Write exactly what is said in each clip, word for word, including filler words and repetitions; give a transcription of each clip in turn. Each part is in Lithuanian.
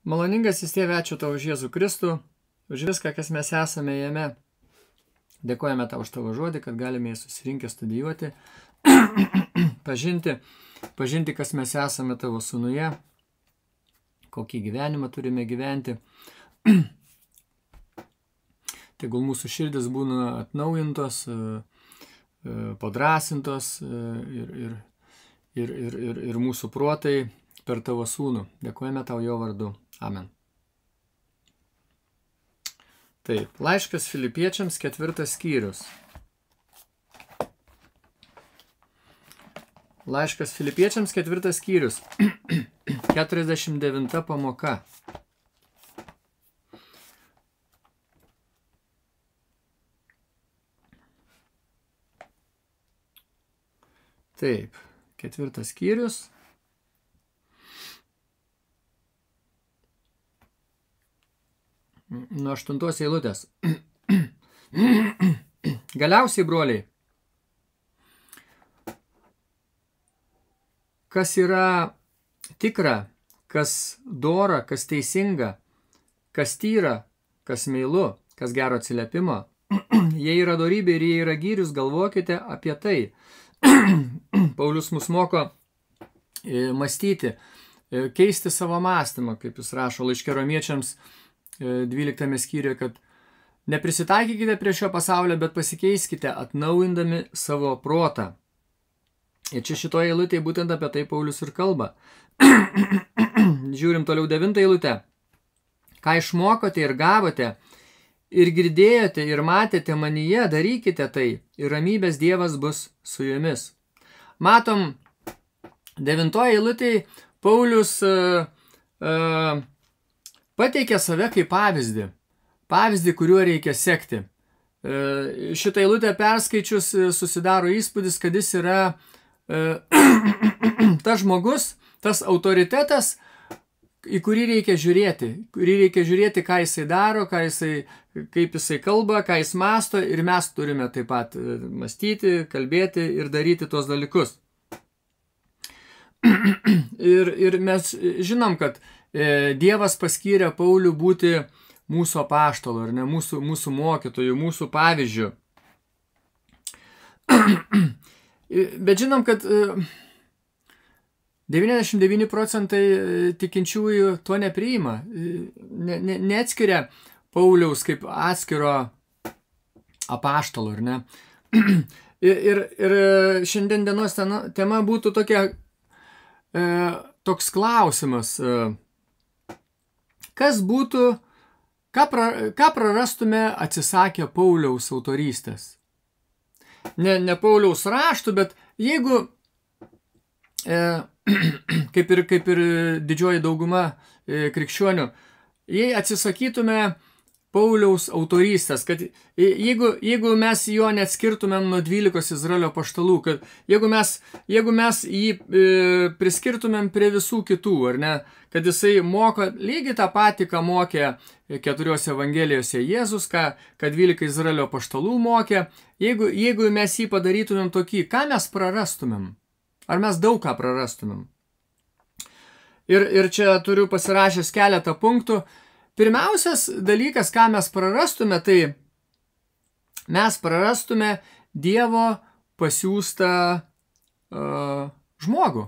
Maloningasis Tėve, ačiū Tau už Jėzų Kristų, už viską, kas mes esame jame. Dėkojame Tau už Tavo žodį, kad galime jį susirinkę studijuoti, pažinti, pažinti, kas mes esame Tavo sūnuje, kokį gyvenimą turime gyventi. Tegul mūsų širdis būna atnaujintos, padrasintos ir, ir, ir, ir, ir, ir mūsų protai per Tavo sūnų. Dėkojame Tau jo vardu. Amen. Taip, laiškas Filipiečiams, ketvirtas skyrius. Laiškas Filipiečiams, ketvirtas skyrius. keturiasdešimt devinta pamoka. Taip, ketvirtas skyrius. Nuo aštuntos eilutės. Galiausiai, broliai, kas yra tikra, kas dora, kas teisinga, kas tyra, kas meilu, kas gero atsiliepimo, jei yra dorybė ir jei yra gyrius, galvokite apie tai. Paulius mus moko mąstyti, keisti savo mąstymą, kaip jis rašo laiške Romiečiams dvyliktame skyriuje, kad neprisitaikykite prie šio pasaulio, bet pasikeiskite atnaujindami savo protą. Ir čia šitoje eilutėje būtent apie tai Paulius ir kalba. Žiūrim toliau devintą eilutę. Ką išmokote ir gavote, ir girdėjote, ir matėte manyje, darykite tai, ir ramybės Dievas bus su jumis. Matom, devintoje eilutėje Paulius uh, uh, pateikė save kaip pavyzdį. Pavyzdį, kuriuo reikia sekti. Uh, šitą eilutę perskaičius susidaro įspūdis, kad jis yra uh, tas žmogus, tas autoritetas, į kurį reikia žiūrėti, kurį reikia žiūrėti, ką jisai daro, ką jisai, kaip jisai kalba, ką jis masto, ir mes turime taip pat mąstyti, kalbėti ir daryti tuos dalykus. Ir, ir mes žinom, kad e, Dievas paskyrė Paulių būti mūsų apaštalu, ar ne, mūsų, mūsų mokytojų, mūsų pavyzdžių. Bet žinom, kad e, devyniasdešimt devyni procentai tikinčiųjų to nepriima, ne, ne, neatskiria Pauliaus kaip atskiro apaštalo, ar ne? Ir, ir, ir šiandien dienos tema būtų tokia, e, toks klausimas, e, kas būtų, ką, pra, ką prarastume atsisakę Pauliaus autorystės? Ne, ne Pauliaus raštų, bet jeigu e, kaip ir, kaip ir didžioji dauguma e, krikščionių, jei atsisakytume Pauliaus autorystės, kad jeigu, jeigu mes jo neatskirtumėm nuo dvylikos Izraelio apaštalų, kad jeigu mes, jeigu mes jį e, priskirtumėm prie visų kitų, ar ne, kad jisai moko lygiai tą patį, ką mokė keturiose evangelijose Jėzus, ką, ką dvylika Izraelio apaštalų mokė, jeigu, jeigu mes jį padarytumėm tokį, ką mes prarastumėm? Ar mes daug ką prarastumėm? Ir, ir čia turiu pasirašęs keletą punktų. Pirmiausias dalykas, ką mes prarastume, tai mes prarastume Dievo pasiųstą uh, žmogų.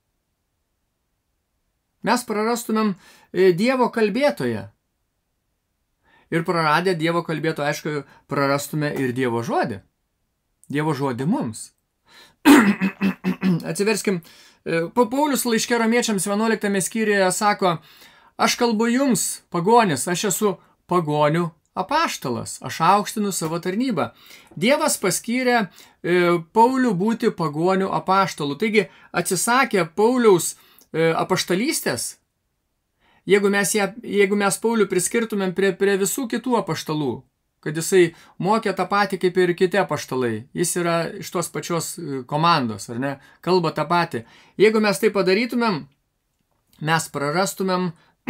Mes prarastumėm Dievo kalbėtoją. Ir praradę Dievo kalbėtoją, aišku, prarastume ir Dievo žodį. Dievo žodį mums. Atsiverskim, Paulius laiške Romiečiams vienuoliktame skyriuje sako, aš kalbu jums, pagonis, aš esu pagonių apaštalas, aš aukštinu savo tarnybą. Dievas paskyrė e, Paulių būti pagonių apaštalu. Taigi atsisakė Pauliaus e, apaštalystės, jeigu mes, ją, jeigu mes Paulių priskirtumėm prie, prie visų kitų apaštalų, kad jisai mokė tą patį kaip ir kiti apaštalai. Jis yra iš tos pačios komandos, ar ne? Kalba tą patį. Jeigu mes tai padarytumėm, mes prarastumėm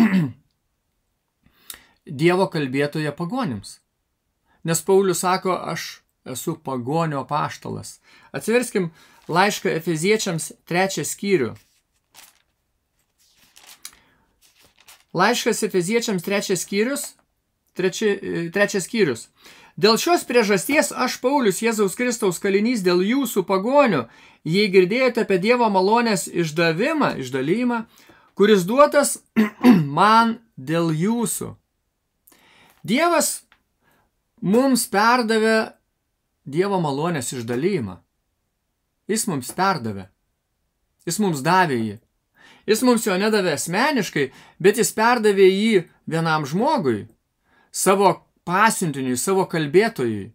Dievo kalbėtoje pagonims. Nes Paulius sako, aš esu pagonio apaštalas. Atsiverskim laišką Efeziečiams trečią skyrių. Laiškas Efeziečiams trečias skyrius, treči, trečias skyrius. Dėl šios priežasties aš, Paulius, Jėzaus Kristaus kalinys, dėl jūsų pagonių, jei girdėjote apie Dievo malonės išdavimą, išdalymą, kuris duotas man dėl jūsų. Dievas mums perdavė Dievo malonės išdalymą. Jis mums perdavė. Jis mums davė jį. Jis mums jo nedavė asmeniškai, bet jis perdavė jį vienam žmogui, savo pasiuntiniui, savo kalbėtojui,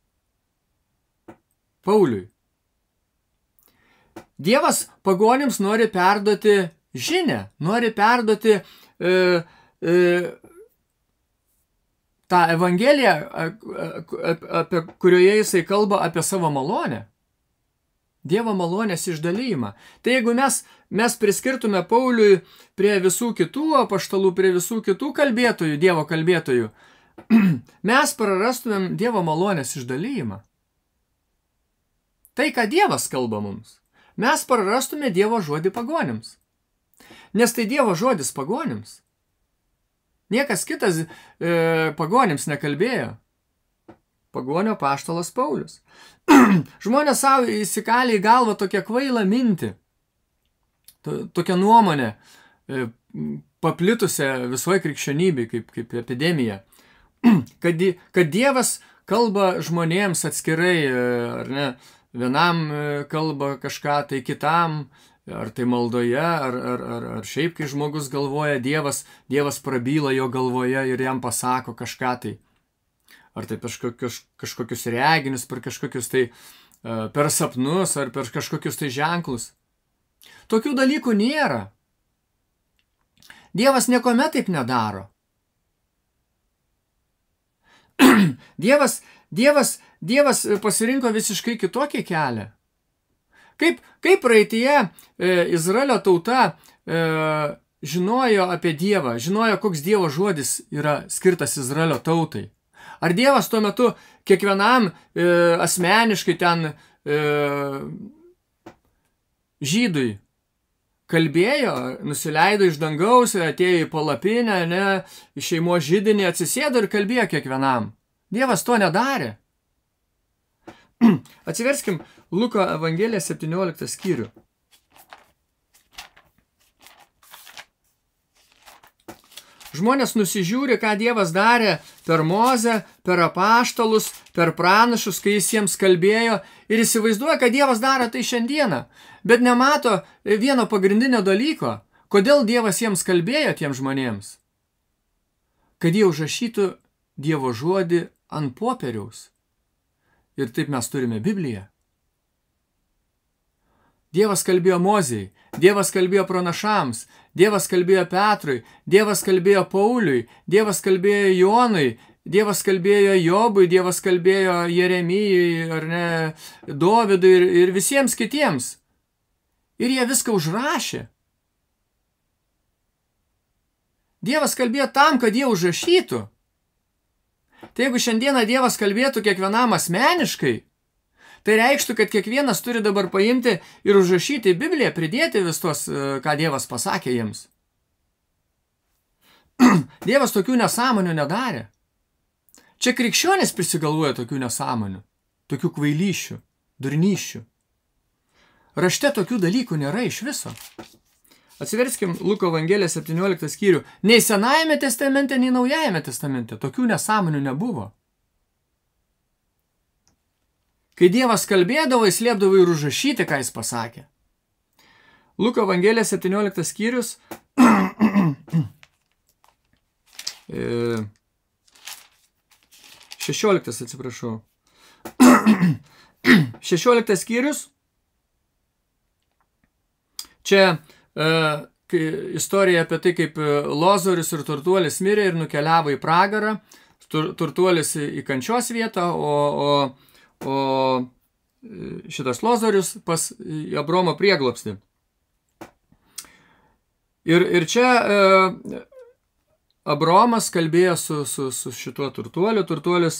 Pauliui. Dievas pagonims nori perduoti žinią, nori perduoti e, e, tą evangeliją, apie kurioje jisai kalba apie savo malonę. Dievo malonės išdalymą. Tai jeigu mes, mes priskirtume Pauliui prie visų kitų apaštalų, prie visų kitų kalbėtojų, Dievo kalbėtojų, mes prarastumėm Dievo malonės išdalymą. Tai, ką Dievas kalba mums, mes prarastume Dievo žodį pagonims. Nes tai Dievo žodis pagonims. Niekas kitas e, pagonims nekalbėjo. Pagonio apaštalas Paulius. Žmonės savo įsikalė į galvą tokią kvailą mintį, tokią nuomonę, paplitusią visoje krikščionybėje kaip, kaip epidemija, kad, kad Dievas kalba žmonėms atskirai, ar ne, vienam kalba kažką, tai kitam, ar tai maldoje, ar, ar, ar, ar šiaip, kai žmogus galvoja, Dievas, Dievas prabyla jo galvoje ir jam pasako kažką tai. Ar tai kažkokius, kažkokius reginius, per kažkokius tai, per sapnus, ar per kažkokius tai ženklus. Tokių dalykų nėra. Dievas niekuomet taip nedaro. Dievas, Dievas, Dievas pasirinko visiškai kitokį kelią. Kaip, kaip praeityje e, Izraelio tauta e, žinojo apie Dievą, žinojo, koks Dievo žodis yra skirtas Izraelio tautai. Ar Dievas tuo metu kiekvienam e, asmeniškai ten e, žydui kalbėjo, nusileido iš dangaus, atėjo į palapinę, ne, iš šeimos židinį, atsisėdo ir kalbėjo kiekvienam. Dievas to nedarė. Atsiverskim Luko Evangeliją septynioliktą skyrių. Žmonės nusižiūri, ką Dievas darė per Mozę, per apaštalus, per pranašus, kai jis jiems kalbėjo, ir įsivaizduoja, kad Dievas daro tai šiandieną, bet nemato vieno pagrindinio dalyko, kodėl Dievas jiems kalbėjo tiems žmonėms. Kad jie užrašytų Dievo žodį ant popieriaus. Ir taip mes turime Bibliją. Dievas kalbėjo Mozei, Dievas kalbėjo pranašams, Dievas kalbėjo Petrui, Dievas kalbėjo Pauliui, Dievas kalbėjo Jonui, Dievas kalbėjo Jobui, Dievas kalbėjo Jeremijui, ar ne, Dovidui ir, ir visiems kitiems. Ir jie viską užrašė. Dievas kalbėjo tam, kad jie užrašytų. Tai jeigu šiandieną Dievas kalbėtų kiekvienam asmeniškai, tai reikštų, kad kiekvienas turi dabar paimti ir užrašyti Bibliją, pridėti vis tos, ką Dievas pasakė jiems. Dievas tokių nesąmonių nedarė. Čia krikščionys prisigalvoja tokių nesąmonių, tokių kvailyšių, durnyšių. Rašte tokių dalykų nėra iš viso. Atsiverskim Luko Evangeliją septynioliktą skyrių. Nei Senajame testamente, nei Naujajame testamente tokių nesąmonių nebuvo. Kai Dievas kalbėdavo, jis liepdavo ir užrašyti, ką jis pasakė. Luko Evangelija septynioliktas skyrius. šešioliktas, atsiprašau. šešioliktas skyrius. Čia e, istorija apie tai, kaip Lozorius ir turtuolis mirė ir nukeliavo į pragarą. Tur, turtuolis į kančios vietą, o, o O šitas Lozorius pas Abraomo prieglobstį. Ir, ir čia e, Abraomas kalbėjo su, su, su šituo turtuoliu, turtuolis,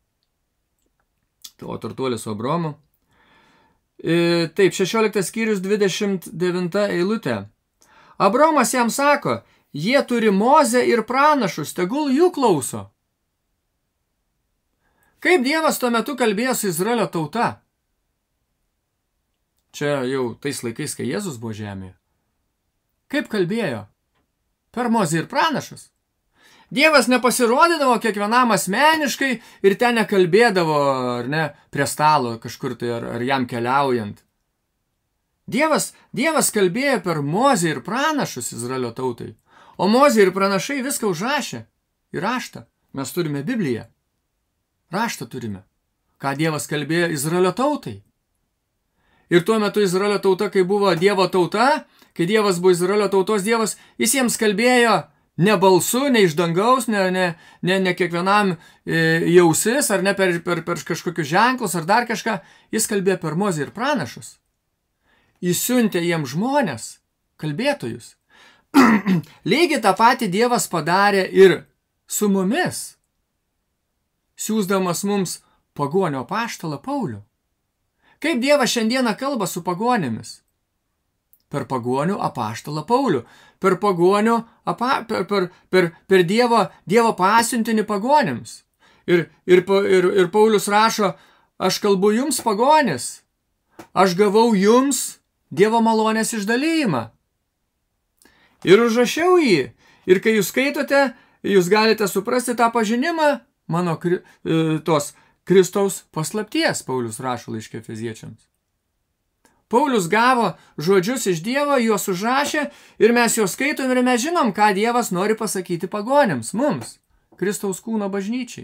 o turtuolis su Abraomu. E, taip, šešioliktas skyrius dvidešimt devinta eilutė. Abraomas jam sako, Jie turi Mozę ir pranašus, tegul jų klauso. Kaip Dievas tuo metu kalbėjo su Izraelio tauta? Čia jau tais laikais, kai Jėzus buvo žemėje. Kaip kalbėjo? Per Mozę ir pranašus. Dievas nepasirodydavo kiekvienam asmeniškai ir ten nekalbėdavo, ar ne, prie stalo kažkur tai, ar, ar jam keliaujant. Dievas, Dievas kalbėjo per Mozę ir pranašus Izraelio tautai. O Mozė ir pranašai viską užrašė į raštą. Mes turime Bibliją. Raštą turime. Ką Dievas kalbėjo Izraelio tautai. Ir tuo metu Izraelio tauta, kai buvo Dievo tauta, kai Dievas buvo Izraelio tautos Dievas, jis jiems kalbėjo ne balsu, ne iš dangaus, ne, ne, ne, ne kiekvienam e, jausis, ar ne per, per, per kažkokius ženklus, ar dar kažką. Jis kalbėjo per Mozę ir pranašus. Jis siuntė jiems žmonės, kalbėtojus. Lygiai tą patį Dievas padarė ir su mumis, siųsdamas mums pagonio apaštalą Paulių. Kaip Dievas šiandieną kalba su pagonėmis? Per pagonių apaštalą Paulių, per pagonių, apa, per, per, per, per Dievo, Dievo pasiuntinį pagonėms. Ir, ir, ir, ir Paulius rašo, aš kalbu jums pagonės, aš gavau jums Dievo malonės išdalijimą. Ir užrašiau jį. Ir kai jūs skaitote, jūs galite suprasti tą pažinimą mano tos Kristaus paslapties, Paulius rašo laiške Efeziečiams. Paulius gavo žodžius iš Dievo, juos užrašė ir mes juos skaitom ir mes žinom, ką Dievas nori pasakyti pagonėms, mums, Kristaus kūno bažnyčiai.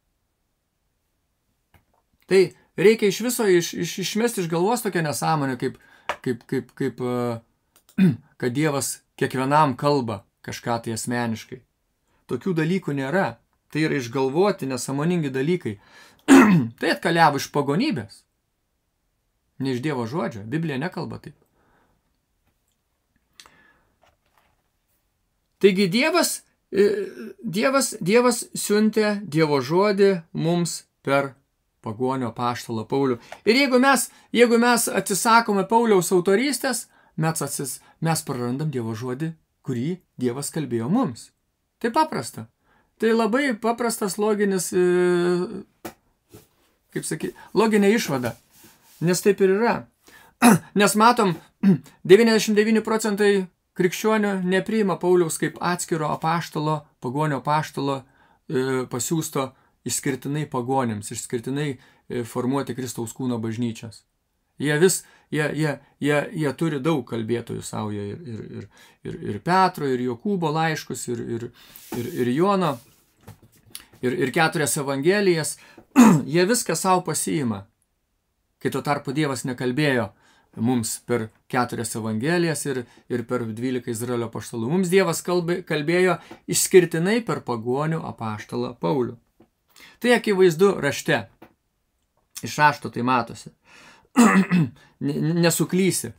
Tai reikia iš viso iš, iš, išmesti iš galvos tokią nesąmonę, kaip, kaip, kaip, kaip uh, kad Dievas kiekvienam kalba kažką tai asmeniškai. Tokių dalykų nėra. Tai yra išgalvoti nesąmoningi dalykai. Tai atkeliavo iš pagonybės. Ne iš Dievo žodžio. Biblija nekalba taip. Taigi Dievas, Dievas, Dievas siuntė Dievo žodį mums per pagonio apaštalą Paulių. Ir jeigu mes, jeigu mes atsisakome Pauliaus autorystės, mes, atsis, mes prarandam Dievo žodį, kurį Dievas kalbėjo mums. Tai paprasta. Tai labai paprastas loginis, kaip sakyti, loginė išvada. Nes taip ir yra. Nes matom, devyniasdešimt devyni procentai krikščionių nepriima Pauliaus kaip atskiro apaštalo, pagonio apaštalo pasiūsto išskirtinai pagonėms, išskirtinai formuoti Kristaus kūno bažnyčias. Jie vis, jie, jie, jie, jie turi daug kalbėtojų sauja ir, ir, ir, ir Petro, ir Jokūbo laiškus, ir, ir, ir, ir Jono, ir, ir keturias evangelijas. Jie viską savo pasiima. Kai tuo tarpu Dievas nekalbėjo mums per keturias evangelijas ir, ir per dvylika Izraelio apaštalų. Mums Dievas kalbė, kalbėjo išskirtinai per pagonių apaštalą Paulių. Tai akivaizdu rašte. Iš rašto tai matosi. Nesuklysi.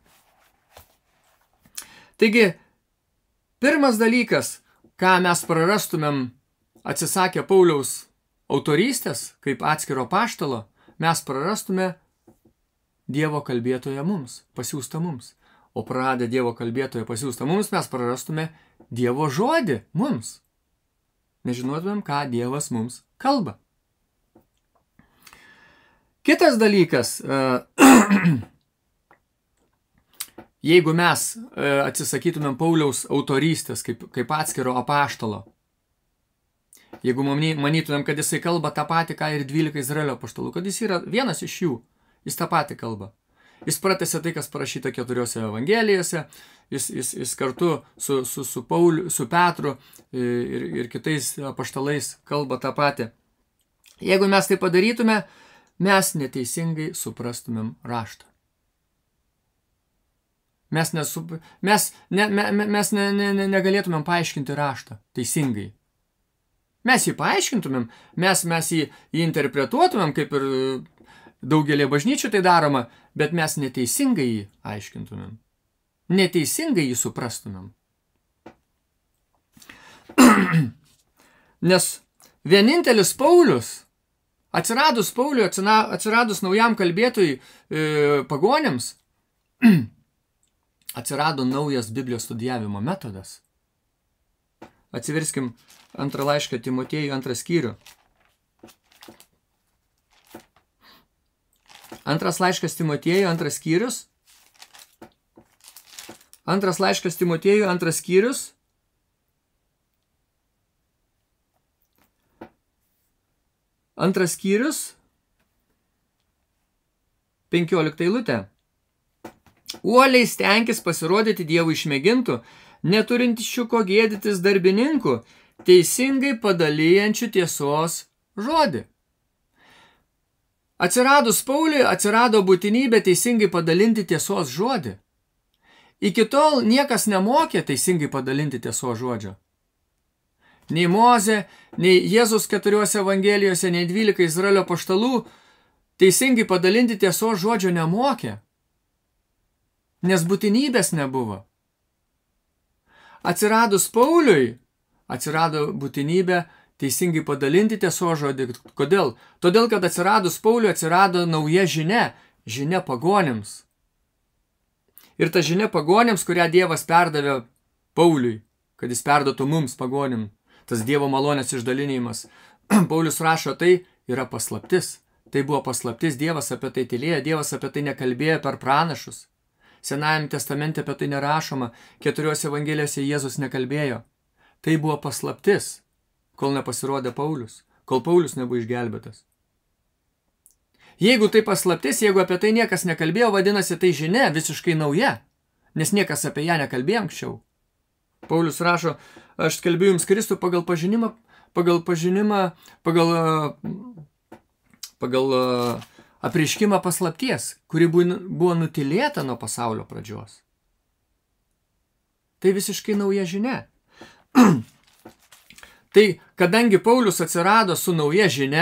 Taigi, pirmas dalykas, ką mes prarastumėm atsisakę Pauliaus autorystės, kaip atskiro apaštalo, mes prarastume Dievo kalbėtoją mums, pasiūstą mums. O praradę Dievo kalbėtoją pasiūstą mums, mes prarastume Dievo žodį mums. Nežinotumėm, ką Dievas mums kalba. Kitas dalykas, jeigu mes atsisakytumėm Pauliaus autorystės kaip, kaip atskiro apaštalo, jeigu manytumėm, kad jisai kalba tą patį, ką ir dvylika Izraelio apaštalų, kad jis yra vienas iš jų, jis tą patį kalba. Jis pratęsė tai, kas parašyta keturiose evangelijose, jis, jis, jis kartu su, su, su, Pauliu, su Petru ir, ir kitais apaštalais kalba tą patį. Jeigu mes tai padarytume, mes neteisingai suprastumėm raštą. Mes, nesup... mes, ne, me, mes ne, ne, ne, negalėtumėm paaiškinti raštą teisingai. Mes jį paaiškintumėm, mes, mes jį, jį interpretuotumėm, kaip ir daugelį bažnyčių tai daroma, bet mes neteisingai jį aiškintumėm. Neteisingai jį suprastumėm. Nes vienintelis Paulius, atsiradus Pauliui, atsiradus naujam kalbėtojui e, pagonėms, atsirado naujas Biblijos studijavimo metodas. Atsiverskim antrą laišką Timotiejų, antrą skyrių. Antras laiškas Timotiejų, antras skyrius. Antras laiškas Timotiejų, antras skyrius. Antras skyrius. Penkiolikta eilutė. Uoliai stenkis pasirodyti Dievui išmėgintų, neturinčių ko gėdytis darbininkų, teisingai padalyjančių tiesos žodį. Atsiradus Pauliui, atsirado būtinybė teisingai padalinti tiesos žodį. Iki tol niekas nemokė teisingai padalinti tiesos žodžio. Nei Mozė, nei Jėzus keturiuose evangelijose, nei dvylika Izraelio apaštalų teisingai padalinti tiesos žodžio nemokė, nes būtinybės nebuvo. Atsiradus Pauliui, atsirado būtinybė teisingai padalinti tiesos žodį. Kodėl? Todėl, kad atsiradus Pauliui atsirado nauja žinia, žinia pagonims. Ir ta žinia pagonims, kurią Dievas perdavė Pauliui, kad jis perduotų mums pagonim, tas Dievo malonės išdalinimas. Paulius rašo, tai yra paslaptis. Tai buvo paslaptis, Dievas apie tai tylėjo, Dievas apie tai nekalbėjo per pranašus. Senajame testamente apie tai nerašoma, keturiose evangelijose Jėzus nekalbėjo. Tai buvo paslaptis, kol nepasirodė Paulius, kol Paulius nebuvo išgelbėtas. Jeigu tai paslaptis, jeigu apie tai niekas nekalbėjo, vadinasi tai žinia visiškai nauja, nes niekas apie ją nekalbėjo anksčiau. Paulius rašo, aš skelbiu jums Kristų pagal pažinimą, pagal pažinimą, pagal, pagal apreiškimą paslapties, kuri buvo nutilėta nuo pasaulio pradžios. Tai visiškai nauja žinia. Tai kadangi Paulius atsirado su nauja žinia,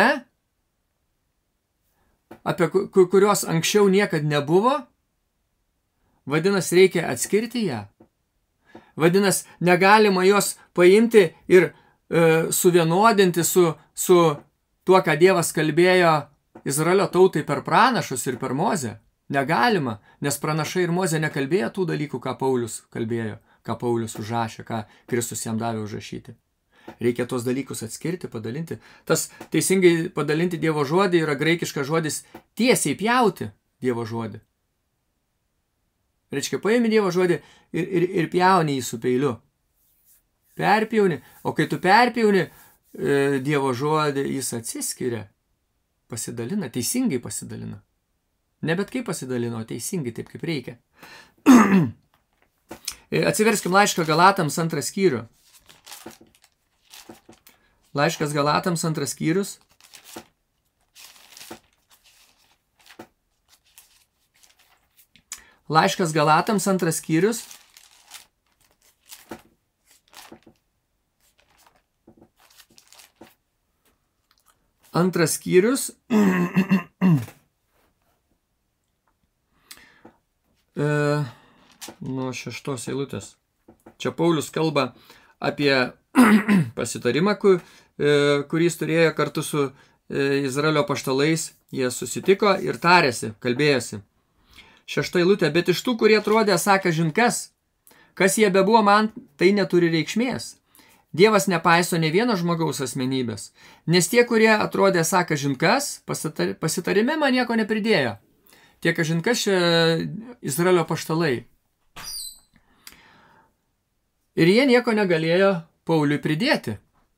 apie kurios anksčiau niekad nebuvo, vadinasi, reikia atskirti ją. Vadinasi, negalima jos paimti ir e, suvienodinti su, su tuo, ką Dievas kalbėjo Izraelio tautai per pranašus ir per Mozę. Negalima, nes pranašai ir Mozė nekalbėjo tų dalykų, ką Paulius kalbėjo, ką Paulius užrašė, ką Kristus jam davė užrašyti. Reikia tos dalykus atskirti, padalinti. Tas teisingai padalinti Dievo žodį yra graikiškas žodis tiesiai pjauti Dievo žodį. Reiškia, paimi Dievo žodį ir, ir, ir pjauni jį su peiliu. Perpjauni, o kai tu perpjauni e, Dievo žodį, jis atsiskiria, pasidalina, teisingai pasidalina. Ne bet kaip pasidalino, o teisingai, taip kaip reikia. Atsiverskim laišką Galatams antrą skyrių. Laiškas Galatams antras skyrius. Laiškas Galatams antras skyrius. Antras skyrius. e, nuo šeštos eilutės. Čia Paulius kalba apie pasitarimą, kurį jis turėjo kartu su Izraelio apaštalais. Jie susitiko ir tarėsi, kalbėjosi. Šešta eilutė, bet iš tų, kurie atrodė esą kažin kas, kas jie bebuvo man, tai neturi reikšmės. Dievas nepaiso ne vieno žmogaus asmenybės, nes tie, kurie atrodė esą kažin kas, pasitarime man nieko nepridėjo. Tie kažin kas čia Izraelio apaštalai. Ir jie nieko negalėjo Pauliui pridėti.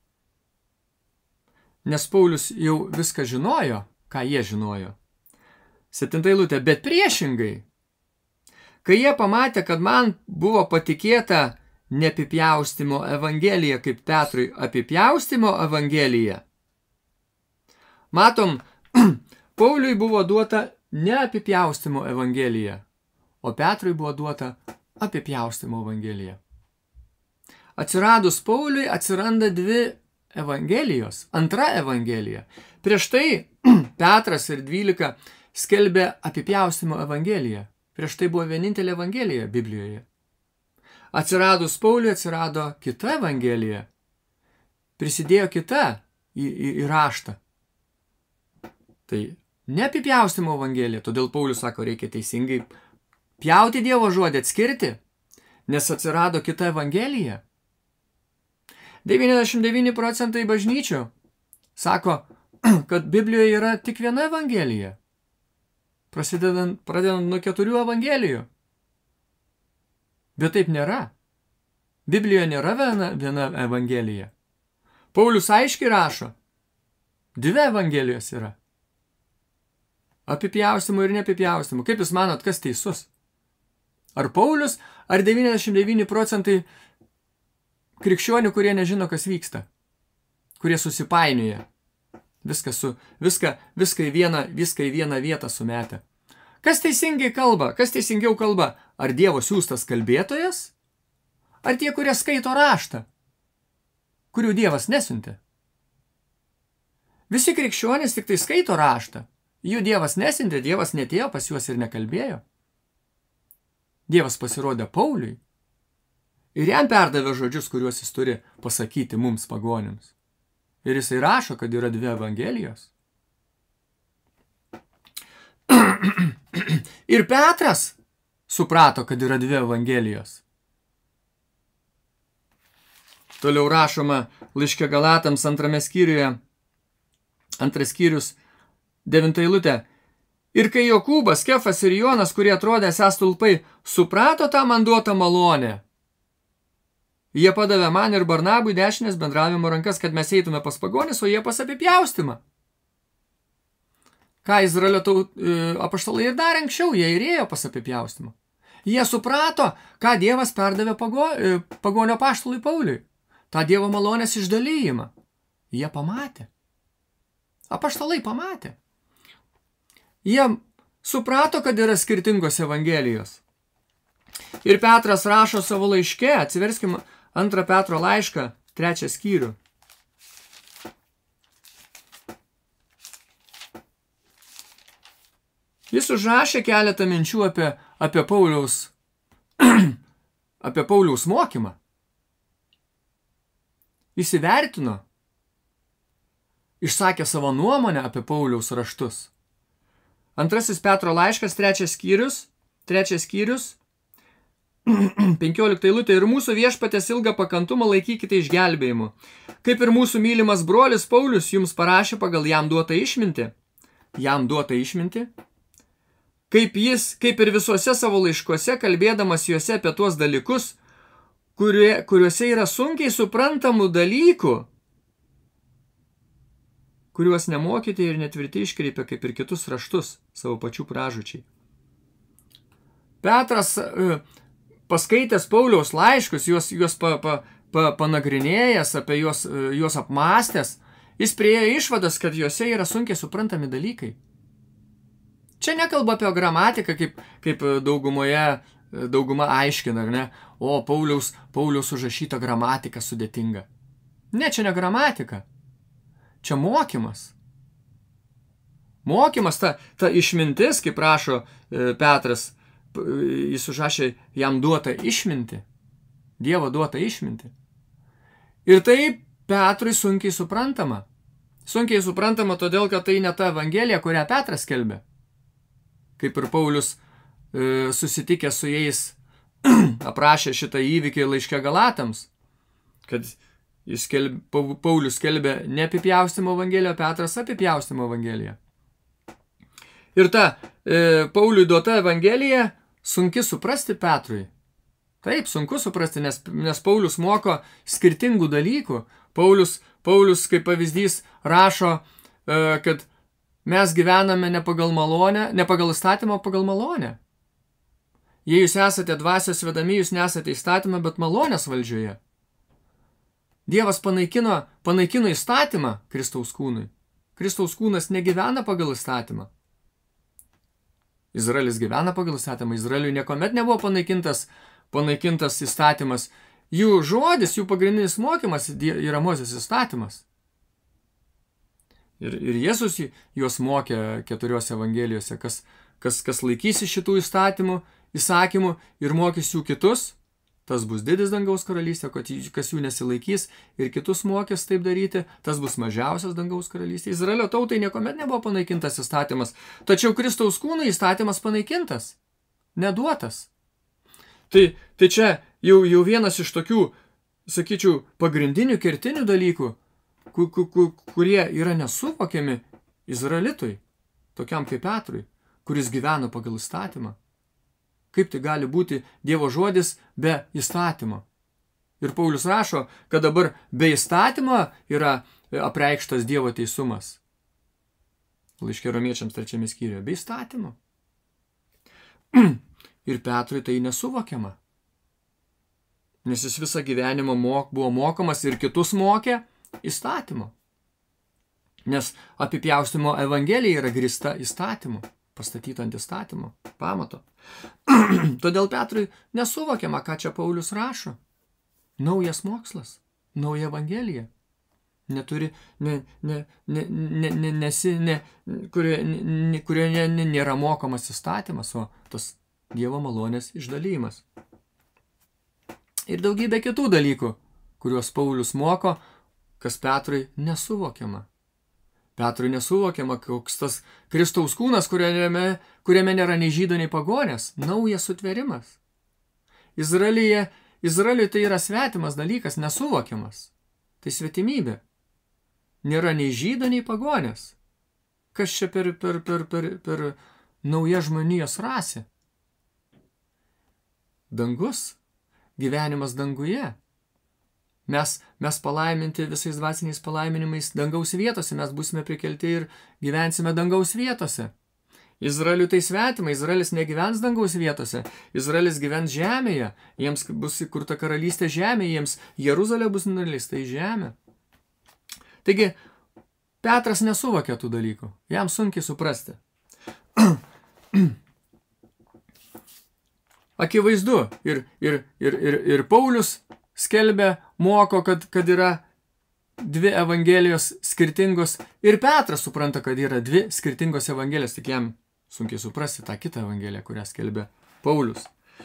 Nes Paulius jau viską žinojo, ką jie žinojo. Septinta eilutė, bet priešingai, kai jie pamatė, kad man buvo patikėta ne apipjaustimo evangelija, kaip Petrui apipjaustimo evangelija. Matom, Pauliui buvo duota ne apipjaustimo evangelija, o Petrui buvo duota apipjaustimo evangelija. Atsiradus Pauliui atsiranda dvi evangelijos, antra evangelija. Prieš tai Petras ir dvylika skelbė apipjaustimo evangeliją. Prieš tai buvo vienintelė evangelija Biblijoje. Atsiradus Pauliui atsirado kita evangelija. Prisidėjo kita į, į, į raštą. Tai ne apipjaustimo evangelija, todėl Paulius sako, reikia teisingai pjauti Dievo žodį, atskirti, nes atsirado kita evangelija. devyniasdešimt devyni procentai bažnyčių sako, kad Biblijoje yra tik viena evangelija. Prasidedant, pradedant nuo keturių evangelijų. Bet taip nėra. Biblijoje nėra viena, viena evangelija. Paulius aiškiai rašo, dvi evangelijos yra. Apipjaustymu ir neapipjaustymu. Kaip jūs manot, kas teisus? Ar Paulius, ar devyniasdešimt devyni procentai krikščionių, kurie nežino, kas vyksta? Kurie susipainioja. Viską, su, viską, viską, į vieną, viską į vieną vietą sumetę. Kas teisingai kalba? Kas teisingiau kalba? Ar Dievo siųstas kalbėtojas? Ar tie, kurie skaito raštą, kurių Dievas nesiuntė? Visi krikščionys tik tai skaito raštą. Jų Dievas nesiuntė, Dievas netėjo pas juos ir nekalbėjo. Dievas pasirodė Pauliui ir jam perdavė žodžius, kuriuos jis turi pasakyti mums pagonims. Ir jisai rašo, kad yra dvi evangelijos. Ir Petras suprato, kad yra dvi evangelijos. Toliau rašoma laiške Galatams antrame skyriuje, antras skyrius, devinta eilutė. Ir kai Jokūbas, Kefas ir Jonas, kurie atrodė esą stulpai, suprato tą man duotą malonę, jie padavė man ir Barnabui dešinės bendravimo rankas, kad mes eitume pas pagonis, o jie pas apipjaustymą. Ką Izraelio taut, apaštalai ir dar anksčiau, jie ir ėjo pas apipjaustymą. Jie suprato, ką Dievas perdavė pago, pagonio apaštalui Pauliui. tą Dievo malonės išdalyjimą. Jie pamatė. Apaštalai pamatė. Jie suprato, kad yra skirtingos evangelijos. Ir Petras rašo savo laiške, atsiverskim antrą Petro laišką, trečią skyrių. Jis užrašė keletą minčių apie, apie, Pauliaus, apie Pauliaus mokymą. Jis įvertino, išsakė savo nuomonę apie Pauliaus raštus. Antrasis Petro laiškas, trečias skyrius, trečias skyrius, penkiolikta eilutė. Ir mūsų viešpatės ilgą pakantumą laikykite išgelbėjimu. Kaip ir mūsų mylimas brolis Paulius jums parašė pagal jam duotą išmintį. Jam duotą išmintį. Kaip jis, kaip ir visuose savo laiškuose, kalbėdamas juose apie tuos dalykus, kurie, kuriuose yra sunkiai suprantamų dalykų, kuriuos nemokyti ir netvirti iškreipia, kaip ir kitus raštus savo pačių pražučiai. Petras, paskaitęs Pauliaus laiškus, juos, juos pa, pa, pa, panagrinėjęs, apie juos, juos apmąstęs, jis priėjo išvadas, kad juose yra sunkiai suprantami dalykai. Čia nekalba apie gramatiką, kaip, kaip daugumoje, dauguma aiškina, ar ne? O, Pauliaus, Pauliaus užrašyta gramatika sudėtinga. Ne, čia ne gramatika. Čia mokymas. Mokymas, ta, ta išmintis, kaip rašo e, Petras, jis užrašė jam duotą išmintį. Dievo duotą išmintį. Ir tai Petrui sunkiai suprantama. Sunkiai suprantama todėl, kad tai ne ta evangelija, kurią Petras skelbė. Kaip ir Paulius e, susitikęs su jais aprašė šitą įvykį laiške Galatams, kad jis skelb, Paulius skelbė ne apipjaustimo evangeliją, Petras apipjaustimo evangeliją. Ir ta e, Pauliui duota evangelija sunki suprasti Petrui. Taip, sunku suprasti, nes, nes Paulius moko skirtingų dalykų. Paulius, Paulius kaip pavyzdys, rašo, e, kad mes gyvename ne pagal malonę, ne pagal įstatymą, o pagal malonę. Jei jūs esate dvasios vedami, jūs nesate įstatymą, bet malonės valdžioje. Dievas panaikino, panaikino įstatymą Kristaus kūnui. Kristaus kūnas negyvena pagal įstatymą. Izraelis gyvena pagal įstatymą. Izraeliui niekuomet nebuvo panaikintas, panaikintas įstatymas. Jų žodis, jų pagrindinis mokymas yra Mozės įstatymas. Ir, ir Jėzus juos mokė keturiose evangelijose, kas, kas, kas laikysi šitų įstatymų, įsakymų ir mokys jų kitus, tas bus didis dangaus karalystė, kas jų nesilaikys ir kitus mokys taip daryti, tas bus mažiausias dangaus karalystė. Izraelio tautai niekuomet nebuvo panaikintas įstatymas, tačiau Kristaus kūnui įstatymas panaikintas, neduotas. Tai, tai čia jau, jau vienas iš tokių sakyčiau, pagrindinių kertinių dalykų, kurie yra nesuvokiami izraelitui, tokiam kaip Petrui, kuris gyveno pagal įstatymą. Kaip tai gali būti Dievo žodis be įstatymo? Ir Paulius rašo, kad dabar be įstatymo yra apreikštas Dievo teisumas. Laiške Romiečiams trečiame skyriuje. Be įstatymo. Ir Petrui tai nesuvokiama. Nes jis visą gyvenimą mok, buvo mokomas ir kitus mokė įstatymo. Nes apipjaustimo evangelija yra grįsta įstatymu, pastatyta ant įstatymo pamato. Todėl Petrui nesuvokiama, ką čia Paulius rašo. Naujas mokslas, nauja evangelija. Neturi, ne, ne, ne, ne, ne, nesi, ne, kurioje ne, kurio ne, ne, nėra mokomas įstatymas, o tas Dievo malonės išdalymas. Ir daugybė kitų dalykų, kuriuos Paulius moko, kas Petrui nesuvokiama. Petrui nesuvokiama, koks tas Kristaus kūnas, kuriame, kuriame nėra nei žydo, nei pagonės, naujas sutverimas. Izraelyje, Izraeliui tai yra svetimas dalykas, nesuvokiamas. Tai svetimybė. Nėra nei žydo, nei pagonės. Kas čia per, per, per, per, per nauja žmonijos rasė? Dangus, gyvenimas danguje. Mes, mes palaiminti visais dvasiniais palaiminimais dangaus vietose, mes būsime prikelti ir gyvensime dangaus vietose. Izraeliui tai svetima, Izraelis negyvens dangaus vietose, Izraelis gyvens žemėje, jiems bus įkurta karalystė žemėje, jiems Jeruzalė bus nuleista į žemę. Taigi, Petras nesuvokia tų dalykų, jam sunkiai suprasti. Akivaizdu, ir, ir, ir, ir, ir Paulius skelbia, moko, kad, kad yra dvi evangelijos skirtingos, ir Petras supranta, kad yra dvi skirtingos evangelijos, tik jam sunkiai suprasti tą kitą evangeliją, kurią skelbia Paulius.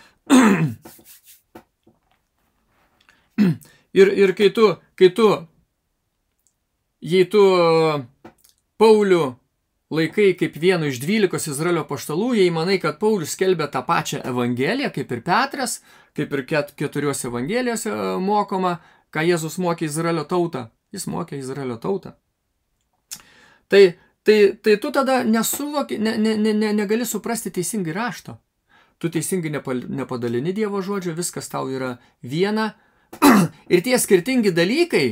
ir, ir kai tu, kai tu, jei tu Paulių laikai kaip vienu iš dvylikos Izraelio apaštalų, jei manai, kad Paulius skelbia tą pačią evangeliją, kaip ir Petras, kaip ir ket, keturiose evangelijose mokoma, ką Jėzus mokė Izraelio tautą. Jis mokė Izraelio tautą. Tai, tai, tai tu tada nesuvoki, ne, ne, ne, negali suprasti teisingai rašto. Tu teisingai nepadalini Dievo žodžio, viskas tau yra viena. Ir tie skirtingi dalykai,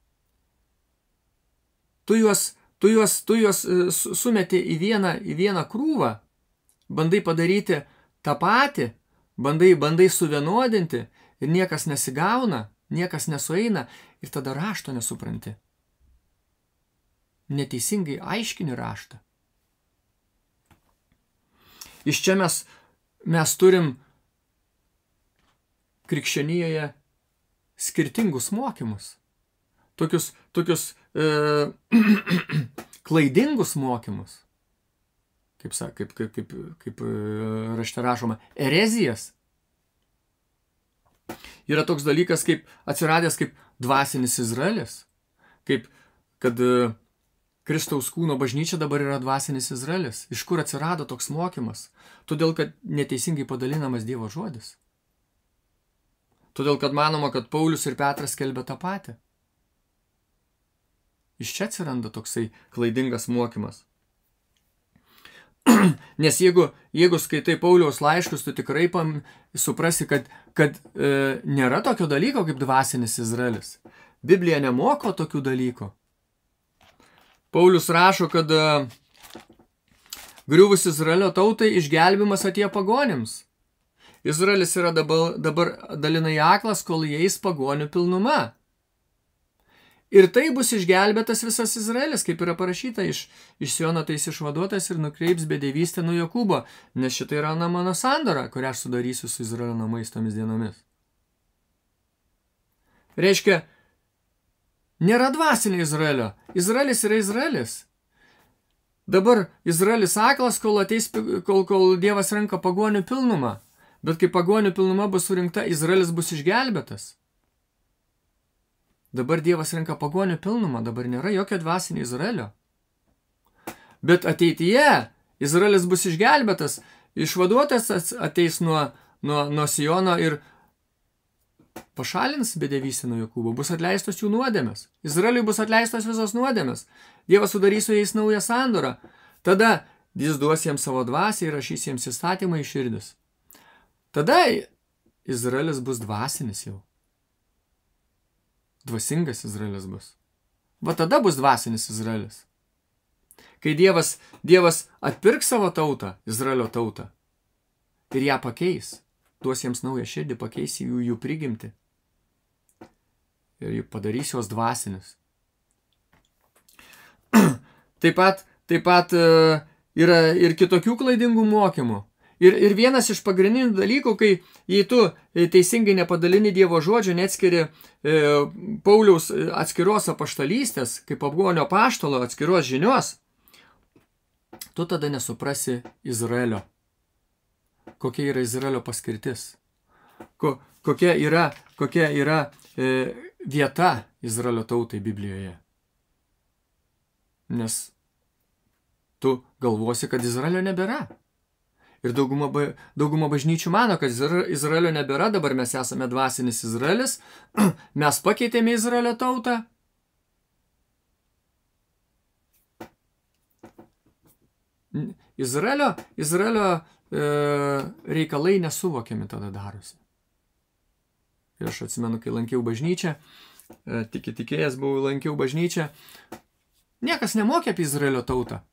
tu juos Tu juos, tu juos sumeti į vieną, į vieną krūvą, bandai padaryti tą patį, bandai, bandai suvienodinti ir niekas nesigauna, niekas nesueina ir tada rašto nesupranti. Neteisingai aiškini raštą. Iš čia mes, mes turim krikščionijoje skirtingus mokymus. Tokius, tokius e, klaidingus mokymus, kaip, kaip, kaip, kaip, kaip rašte rašoma, erezijas. Yra toks dalykas, kaip atsiradęs kaip dvasinis Izraelis, kaip kad e, Kristaus kūno bažnyčia dabar yra dvasinis Izraelis. Iš kur atsirado toks mokymas? Todėl, kad neteisingai padalinamas Dievo žodis. Todėl, kad manoma, kad Paulius ir Petras skelbia tą patį. Iš čia atsiranda toksai klaidingas mokymas. Nes jeigu, jeigu skaitai Pauliaus laiškus, tu tikrai pam, suprasi, kad, kad e, nėra tokio dalyko kaip dvasinis Izraelis. Biblija nemoko tokių dalykų. Paulius rašo, kad e, griuvus Izraelio tautai išgelbimas atėjo pagonims. Izraelis yra dabar, dabar dalinai aklas, kol įeis pagonių pilnuma. Ir tai bus išgelbėtas visas Izraelis, kaip yra parašyta, iš, iš Siono tai jis išvaduotas ir nukreips bedevystę nuo Jokūbo, nes šitai yra na mano sandora, kurią aš sudarysiu su Izraelio namais tomis dienomis. Reiškia, nėra dvasinio Izraelio. Izraelis yra Izraelis. Dabar Izraelis aklas, kol ateis, kol, kol Dievas renka pagonių pilnumą. Bet kai pagonių pilnuma bus surinkta, Izraelis bus išgelbėtas. Dabar Dievas renka pagonių pilnumą, dabar nėra jokio dvasinio Izraelio. Bet ateityje Izraelis bus išgelbėtas, išvaduotas ateis nuo, nuo, nuo Siono ir pašalins bedevystę nuo Jokūbo, bus atleistos jų nuodėmės. Izraeliui bus atleistos visos nuodėmės. Dievas sudarys su jais naują sandorą. Tada jis duos jiems savo dvasią ir rašys jiems įstatymą į širdis. Tada Izraelis bus dvasinis jau. Dvasingas Izraelis bus. Va tada bus dvasinis Izraelis. Kai Dievas, Dievas atpirks savo tautą, Izraelio tautą, ir ją pakeis, duos jiems naują širdį, pakeis jų, jų prigimtį. Ir padarys jos dvasinis. Taip pat, taip pat yra ir kitokių klaidingų mokymų. Ir, ir vienas iš pagrindinių dalykų, kai jei tu teisingai nepadalini Dievo žodžio, neatskiri e, Pauliaus atskiros apaštalystės, kaip apgonio apaštalo atskiros žinios, tu tada nesuprasi Izraelio. Kokia yra Izraelio paskirtis. Ko, kokia yra, kokia yra e, vieta Izraelio tautai Biblijoje. Nes tu galvosi, kad Izraelio nebėra. Ir dauguma, dauguma bažnyčių mano, kad Izraelio nebėra, dabar mes esame dvasinis Izraelis, mes pakeitėme Izraelio tautą. Izraelio, Izraelio e, reikalai nesuvokiami tada darosi. Ir aš atsimenu, kai lankiau bažnyčią, e, tik tikėjęs buvau, lankiau bažnyčią, niekas nemokė apie Izraelio tautą.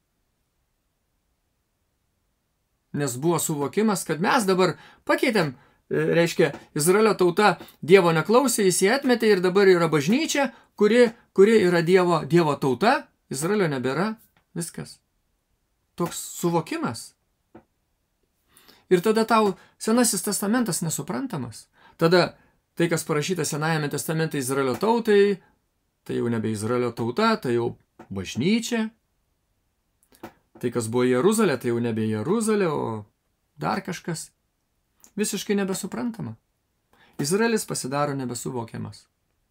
Nes buvo suvokimas, kad mes dabar pakeitėm, reiškia, Izraelio tauta Dievo neklausė, jis jį atmetė ir dabar yra bažnyčia, kuri, kuri yra Dievo, Dievo tauta, Izraelio nebėra, viskas. Toks suvokimas. Ir tada tau Senasis testamentas nesuprantamas. Tada tai, kas parašyta Senajame testamente Izraelio tautai, tai jau nebe Izraelio tauta, tai jau bažnyčia. Tai, kas buvo Jeruzalė, tai jau nebe Jeruzalė, o dar kažkas. Visiškai nebesuprantama. Izraelis pasidaro nebesuvokiamas.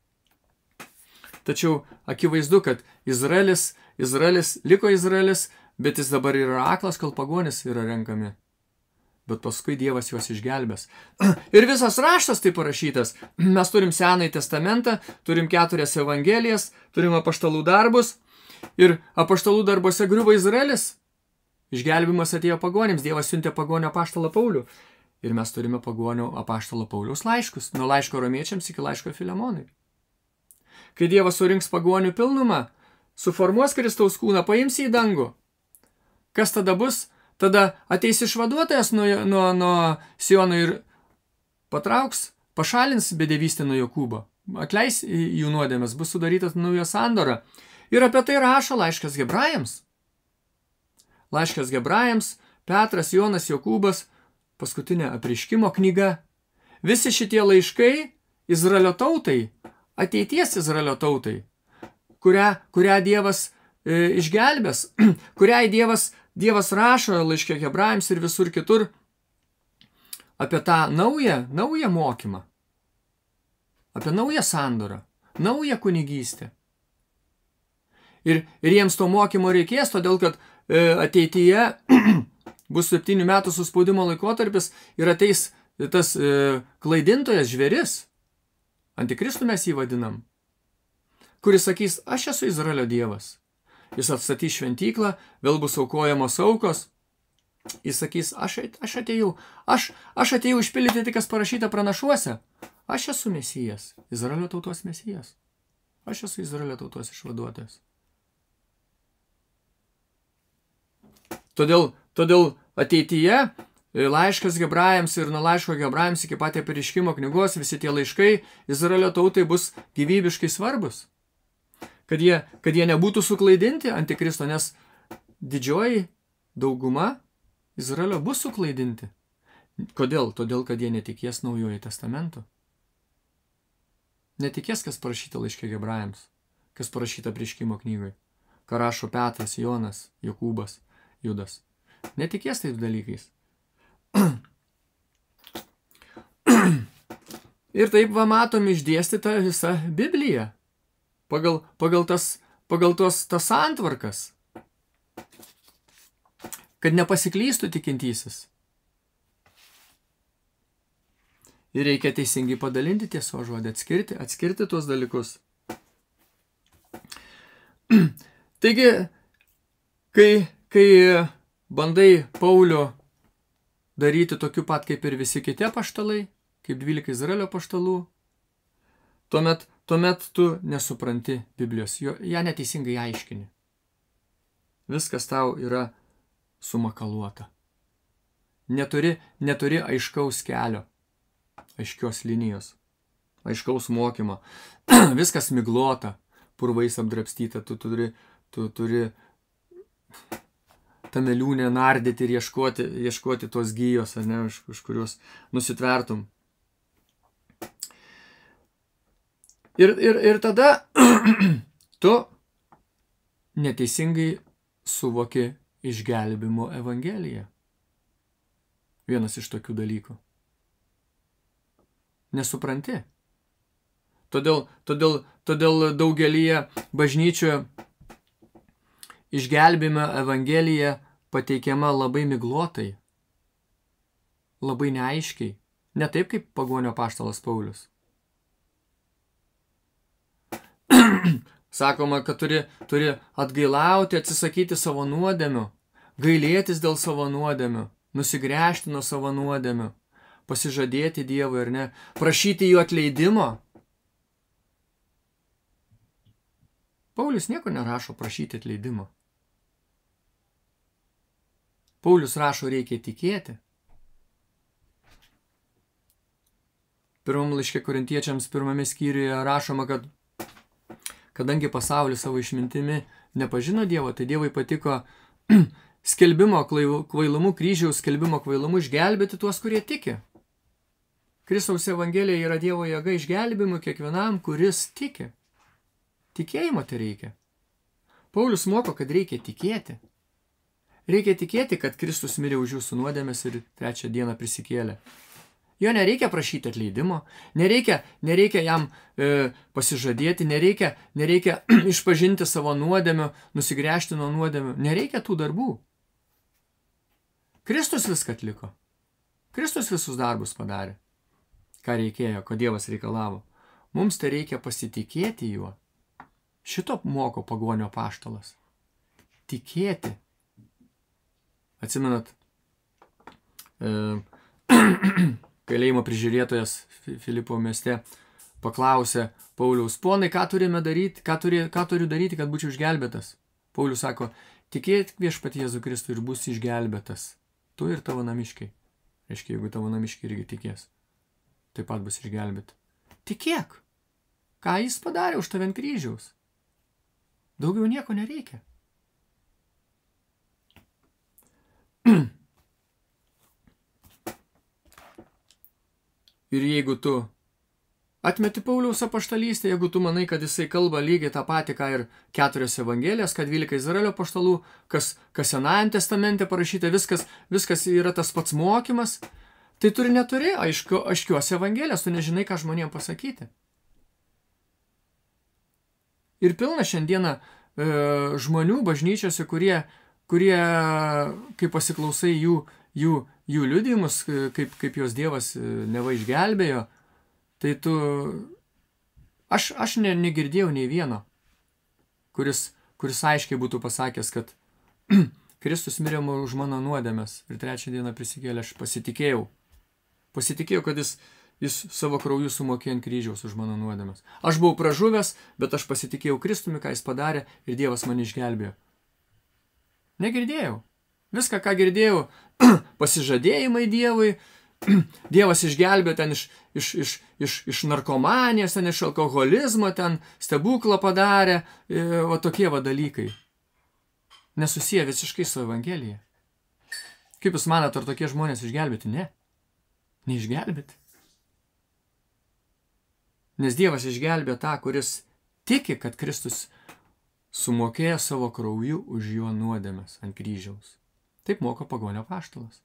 Tačiau akivaizdu, kad Izraelis, Izraelis liko Izraelis, bet jis dabar yra aklas, kol pagonis yra renkami. Bet paskui Dievas juos išgelbės. Ir visas raštas tai parašytas. Mes turim Senąjį testamentą, turim keturias evangelijas, turim apaštalų darbus. Ir apaštalų darbuose griuvo Izraelis. Išgelbimas atėjo pagonims. Dievas siuntė pagonio apaštalą Paulių. Ir mes turime pagonio apaštalo Pauliaus laiškus. Nuo laiško romiečiams iki laiško Filemonui. Kai Dievas surinks pagonių pilnumą, suformuos Kristaus kūną, paims į dangų. Kas tada bus? Tada ateis išvaduotojas nuo, nuo, nuo Siono ir patrauks, pašalins bedevystę nuo Jokūbo. Atleis jų nuodėmes, bus sudarytas nauja sandora. Ir apie tai rašo laiškas Hebrajams. Laiškas Hebrajams, Petras, Jonas, Jokūbas, paskutinė apreiškimo knyga. Visi šitie laiškai Izraelio tautai, ateities Izraelio tautai, kurią, kurią Dievas e, išgelbės, kuriai Dievas, Dievas rašo laiške Hebrajams ir visur kitur apie tą naują, naują mokymą, apie naują sandorą, naują kunigystę. Ir, ir jiems to mokymo reikės, todėl kad e, ateityje bus septynių metų suspaudimo laikotarpis ir ateis tas e, klaidintojas žvėris, antikristų mes jį vadinam, kuris sakys, aš esu Izraelio Dievas. Jis atstatys šventyklą, vėl bus aukojamos aukos. Jis sakys, aš, aš atėjau, aš, aš atėjau išpildyti tai, kas parašyta pranašuose. Aš esu Mesijas, Izraelio tautos Mesijas. Aš esu Izraelio tautos išvaduotojas. Todėl, todėl ateityje laiškas Hebrajams ir nuo laiško Hebrajams iki pat apreiškimo knygos visi tie laiškai Izraelio tautai bus gyvybiškai svarbus. Kad jie, kad jie nebūtų suklaidinti antikristo, nes didžioji dauguma Izraelio bus suklaidinti. Kodėl? Todėl, kad jie netikės Naujojo testamento. Netikės, kas parašyta laiške Hebrajams, kas parašyta apreiškimo knygoje, ką rašo Petras, Jonas, Jokūbas, Judas. Netikės tais dalykais. Ir taip va matom išdėstytą visą Bibliją. Pagal, pagal, tas, pagal tos, tas santvarkas. Kad nepasiklystų tikintysis. ir reikia teisingai padalinti tiesos žodį, atskirti, atskirti tuos dalykus. Taigi, kai, kai bandai Paulių daryti tokiu pat kaip ir visi kiti apaštalai, kaip dvylika Izraelio apaštalų, tuomet, tuomet tu nesupranti Biblijos, jo, ją neteisingai aiškini. Viskas tau yra sumakaluota. Neturi, neturi aiškaus kelio, aiškios linijos, aiškaus mokymo. Viskas miglota, purvais apdrabstyta, tu turi, tu turi tame liūne nardyti ir ieškoti, ieškoti tos gijos, ar ne, už, už kuriuos nusitvertum. Ir, ir, ir tada tu neteisingai suvoki išgelbimo evangeliją. Vienas iš tokių dalykų. Nesupranti. Todėl, todėl, todėl daugelyje bažnyčių išgelbimo evangelija pateikiama labai miglotai, labai neaiškiai, ne taip kaip pagonio apaštalas Paulius. Sakoma, kad turi, turi atgailauti, atsisakyti savo nuodėmių, gailėtis dėl savo nuodėmių, nusigręžti nuo savo nuodėmių, pasižadėti Dievui ar ne, prašyti jų atleidimo. Paulius nieko nerašo prašyti atleidimo. Paulius rašo, reikia tikėti. Pirmam laiške Korintiečiams pirmame skyriuje rašoma, kad kadangi pasaulis savo išmintimi nepažino Dievo, tai Dievui patiko skelbimo kvailumu, kryžiaus skelbimo kvailumu išgelbėti tuos, kurie tiki. Kristaus evangelija yra Dievo jėga išgelbimui kiekvienam, kuris tiki. Tikėjimo tai reikia. Paulius moko, kad reikia tikėti. Reikia tikėti, kad Kristus mirė už jūsų nuodėmes ir trečią dieną prisikėlė. Jo nereikia prašyti atleidimo, nereikia, nereikia jam e, pasižadėti, nereikia, nereikia išpažinti savo nuodėmių, nusigręžti nuo nuodėmių, nereikia tų darbų. Kristus viską atliko. Kristus visus darbus padarė, ką reikėjo, ko Dievas reikalavo. Mums tai reikia pasitikėti juo. Šito moko pagonio apaštalas. Tikėti. Atsimenat, e, kalėjimo prižiūrėtojas Filipo mieste paklausė Pauliaus, ponai, ką turime daryti, ką, turi, ką turiu daryti, kad būčiau išgelbėtas? Paulius sako, tikėk viešpatį Jėzų Kristų ir bus išgelbėtas. Tu ir tavo namiškiai. Reiškia, jeigu tavo namiškiai irgi tikės, taip pat bus išgelbėti. Tikėk, ką jis padarė už tave ant kryžiaus. Daugiau nieko nereikia. Ir jeigu tu atmeti Pauliaus apaštalystę, jeigu tu manai, kad jisai kalba lygiai tą patį, ką ir keturios evangelijas, kad dvylika Izraelio apaštalų, kas, kas Senajam testamente parašyta, viskas, viskas yra tas pats mokymas, tai tu ir neturi aiškio, aiškios evangelijas, tu nežinai, ką žmonėm pasakyti. Ir pilna šiandieną e, žmonių bažnyčiose, kurie, kurie kai pasiklausai jų, jų, jų liudijimus, kaip, kaip jos Dievas neva išgelbėjo, tai tu, aš, aš ne, negirdėjau nei vieno, kuris, kuris aiškiai būtų pasakęs, kad Kristus mirė už mano nuodėmes ir trečią dieną prisikėlė, aš pasitikėjau. Pasitikėjau, kad jis, jis savo krauju sumokė ant kryžiaus už mano nuodėmes. Aš buvau pražuvęs, bet aš pasitikėjau Kristumi, ką jis padarė ir Dievas mane išgelbėjo. Negirdėjau. Viską, ką girdėjau, pasižadėjimai Dievui, Dievas išgelbėjo ten iš, iš, iš, iš, iš narkomanijos, ten iš alkoholizmo, ten stebuklą padarė, o tokie va dalykai. Nesusiję visiškai su Evangelija. Kaip jūs manat, ar tokie žmonės išgelbėti? Ne. Neišgelbėti. Nes Dievas išgelbėjo tą, kuris tiki, kad Kristus sumokėjo savo krauju už jo nuodėmes ant kryžiaus. Taip moko pagonio apaštalas.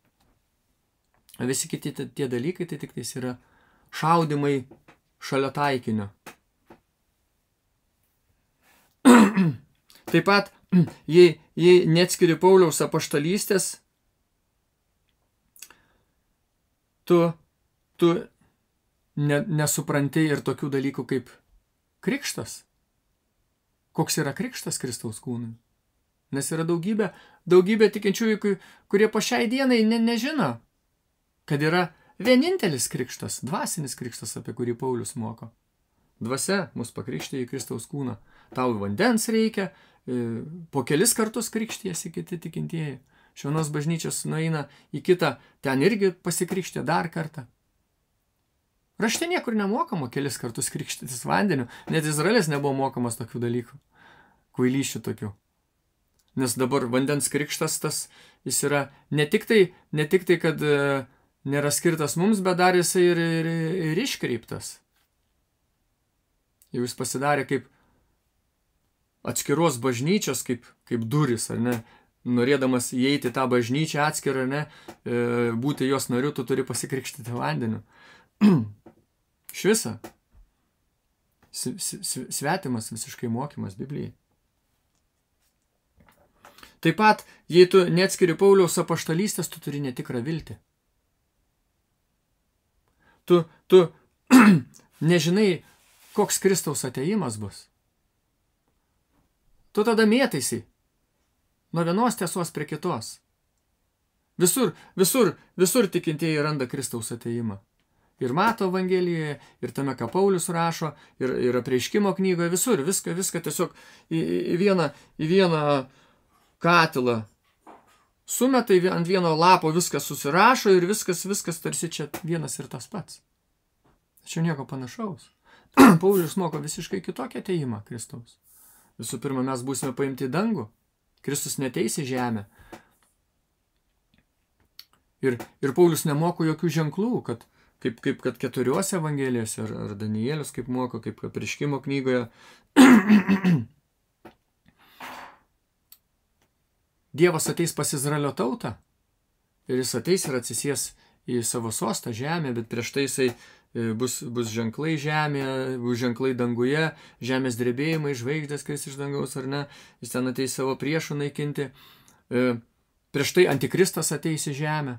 Visi kiti tie dalykai tai tik tais yra šaudimai šalia taikinio. Taip pat, jei, jei neatskiri Pauliaus apaštalystės, tu, tu ne, nesupranti ir tokių dalykų kaip krikštas. Koks yra krikštas Kristaus kūnui? Nes yra daugybė, daugybė tikinčiųjų, kurie po šiai dienai ne, nežino, kad yra vienintelis krikštas, dvasinis krikštas, apie kurį Paulius moko. Dvasia mus pakrikštė į Kristaus kūną. Tau vandens reikia, po kelis kartus krikštėsi kiti tikintieji. Iš vienos bažnyčios nueina į kitą, ten irgi pasikrikštė dar kartą. Rašte niekur nemokama kelis kartus krikštytis vandeniu, net Izraelis nebuvo mokamas tokių dalykų, kvailysčių tokių. Nes dabar vandens krikštas tas, jis yra ne tik tai, ne tik tai kad e, nėra skirtas mums, bet dar jisai ir, ir, ir iškreiptas. Jau jis pasidarė kaip atskiros bažnyčios, kaip, kaip duris, ar ne? Norėdamas įeiti tą bažnyčią atskirą, ne, e, būti jos nariu, tu turi pasikrikštyti vandeniu. Iš viso. Svetimas visiškai mokymas Biblijai. Taip pat, jei tu neatskiri Pauliaus apaštalystės, tu turi netikrą viltį. Tu, tu nežinai, koks Kristaus atėjimas bus. Tu tada mėtaisi nuo vienos tiesos prie kitos. Visur, visur, visur tikintieji randa Kristaus atėjimą. Ir Mato Evangelijoje, ir tame, ką Paulius rašo, ir, ir Apreiškimo knygoje, visur, viską, viską tiesiog į, į, vieną, į vieną katilą sumeta, ant vieno lapo viskas susirašo ir viskas, viskas tarsi čia vienas ir tas pats. Tačiau nieko panašaus. Paulius moko visiškai kitokią atėjimą Kristaus. Visų pirma, mes būsime paimti į dangų. Kristus neteis į žemę. Ir, ir Paulius nemoko jokių ženklų, kad kaip, kaip kad keturiuose evangelijose, ar, ar Danielius kaip moko, kaip Apreiškimo knygoje. Dievas ateis pas Izraelio tautą ir jis ateis ir atsisės į savo sostą žemę, bet prieš tai jisai bus, bus ženklai žemėje, bus ženklai danguje, žemės drebėjimai, žvaigždės kris iš dangaus, ar ne, jis ten ateis savo priešų naikinti. Prieš tai antikristas ateis į žemę.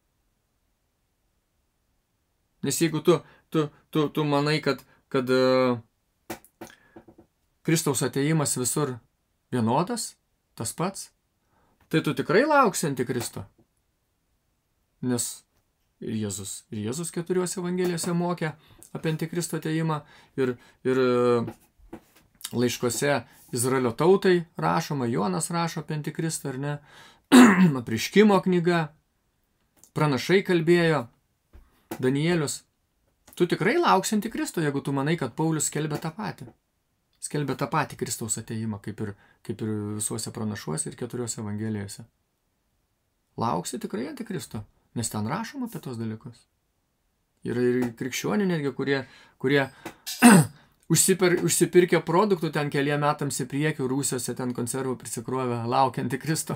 Nes jeigu tu, tu, tu, tu manai, kad, kad uh, Kristaus atėjimas visur vienodas, tas pats, tai tu tikrai lauksi antikristo. Nes ir Jėzus, ir Jėzus keturiuose evangelijose mokė apie antikristo atėjimą, ir, ir uh, laiškose Izraelio tautai rašoma, Jonas rašo apie antikristą, ar ne, Apreiškimo knyga, pranašai kalbėjo, Danielius. Tu tikrai lauksi antikristo, jeigu tu manai, kad Paulius skelbia tą patį. Skelbia tą patį Kristaus atėjimą, kaip ir, kaip ir visuose pranašuose ir keturiuose evangelijose. Lauksi tikrai antikristo, nes ten rašoma apie tos dalykus. Ir, ir krikščionių netgi, kurie, kurie užsipir, užsipirkė produktų ten keliem metams į priekį, rūsiuose ten konservų prisikrovę, laukia antikristo.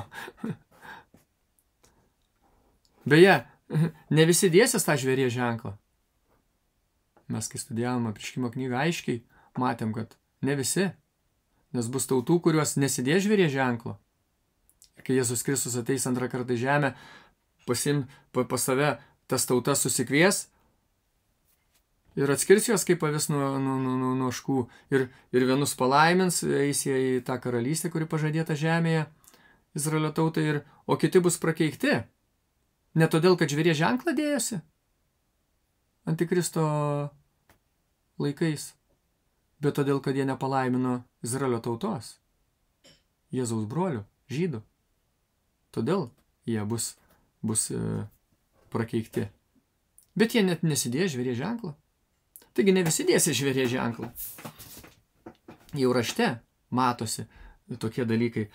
Beje, ne visi dėsis tą žvėries ženklą. Mes, kai studijavome Apreiškimo knygą, aiškiai matėm, kad ne visi, nes bus tautų, kurios nesidės žvėries ženklo. Ir kai Jėzus Kristus ateis antrą kartą į žemę, pasim, pa, pas save tas tautas susikvies ir atskirs juos kaip avis nuo, nuo, nuo, nuo, nuo ožkų. Ir, ir vienus palaimins, eis jie į tą karalystę, kuri pažadėta žemėje, Izraelio tautai, ir, o kiti bus prakeikti. Ne todėl, kad žvėries ženklą dėjosi antikristo laikais, bet todėl, kad jie nepalaimino Izraelio tautos, Jėzaus brolių, žydų. Todėl jie bus, bus e, prakeikti. Bet jie net nesidėjo žvėries ženklą. Taigi ne visi dėsi žvėries ženklą. Jau rašte matosi tokie dalykai.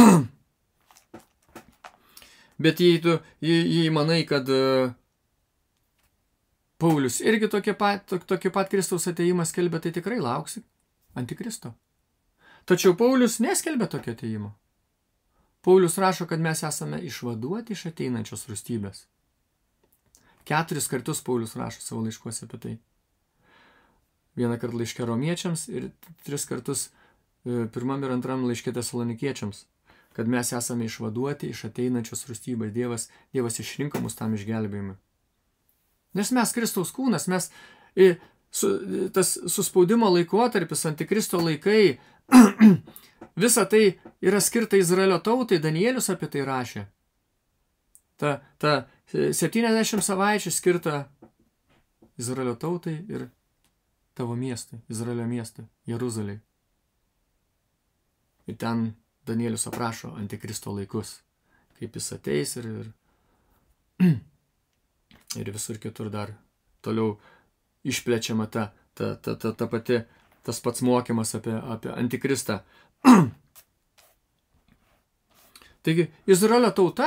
Bet jei tu, jei, jei manai, kad uh, Paulius irgi tokie pat, tok, tokie pat Kristaus atėjimą skelbia, tai tikrai lauksi antikristo. Tačiau Paulius neskelbia tokio atėjimo. Paulius rašo, kad mes esame išvaduoti iš ateinančios rūstybės. Keturis kartus Paulius rašo savo laiškuose apie tai. Vieną kartą laiške romiečiams ir tris kartus uh, pirmam ir antram laiške tesalonikiečiams. Kad mes esame išvaduoti iš ateinančios rūstybės. Dievas, Dievas išrinko mus tam išgelbėjimui. Nes mes Kristaus kūnas, mes su, tas suspaudimo laikotarpis, antikristo laikai, visa tai yra skirta Izraelio tautai, Danielius apie tai rašė. Ta, ta septyniasdešimt savaičių skirta Izraelio tautai ir tavo miestui, Izraelio miestui, Jeruzalei. Ir ten Danielius aprašo antikristo laikus, kaip jis ateis ir, ir, ir visur kitur dar toliau išplečiama ta, ta, ta, ta, ta pati, tas pats mokymas apie, apie antikristą. Taigi, Izraelio tauta,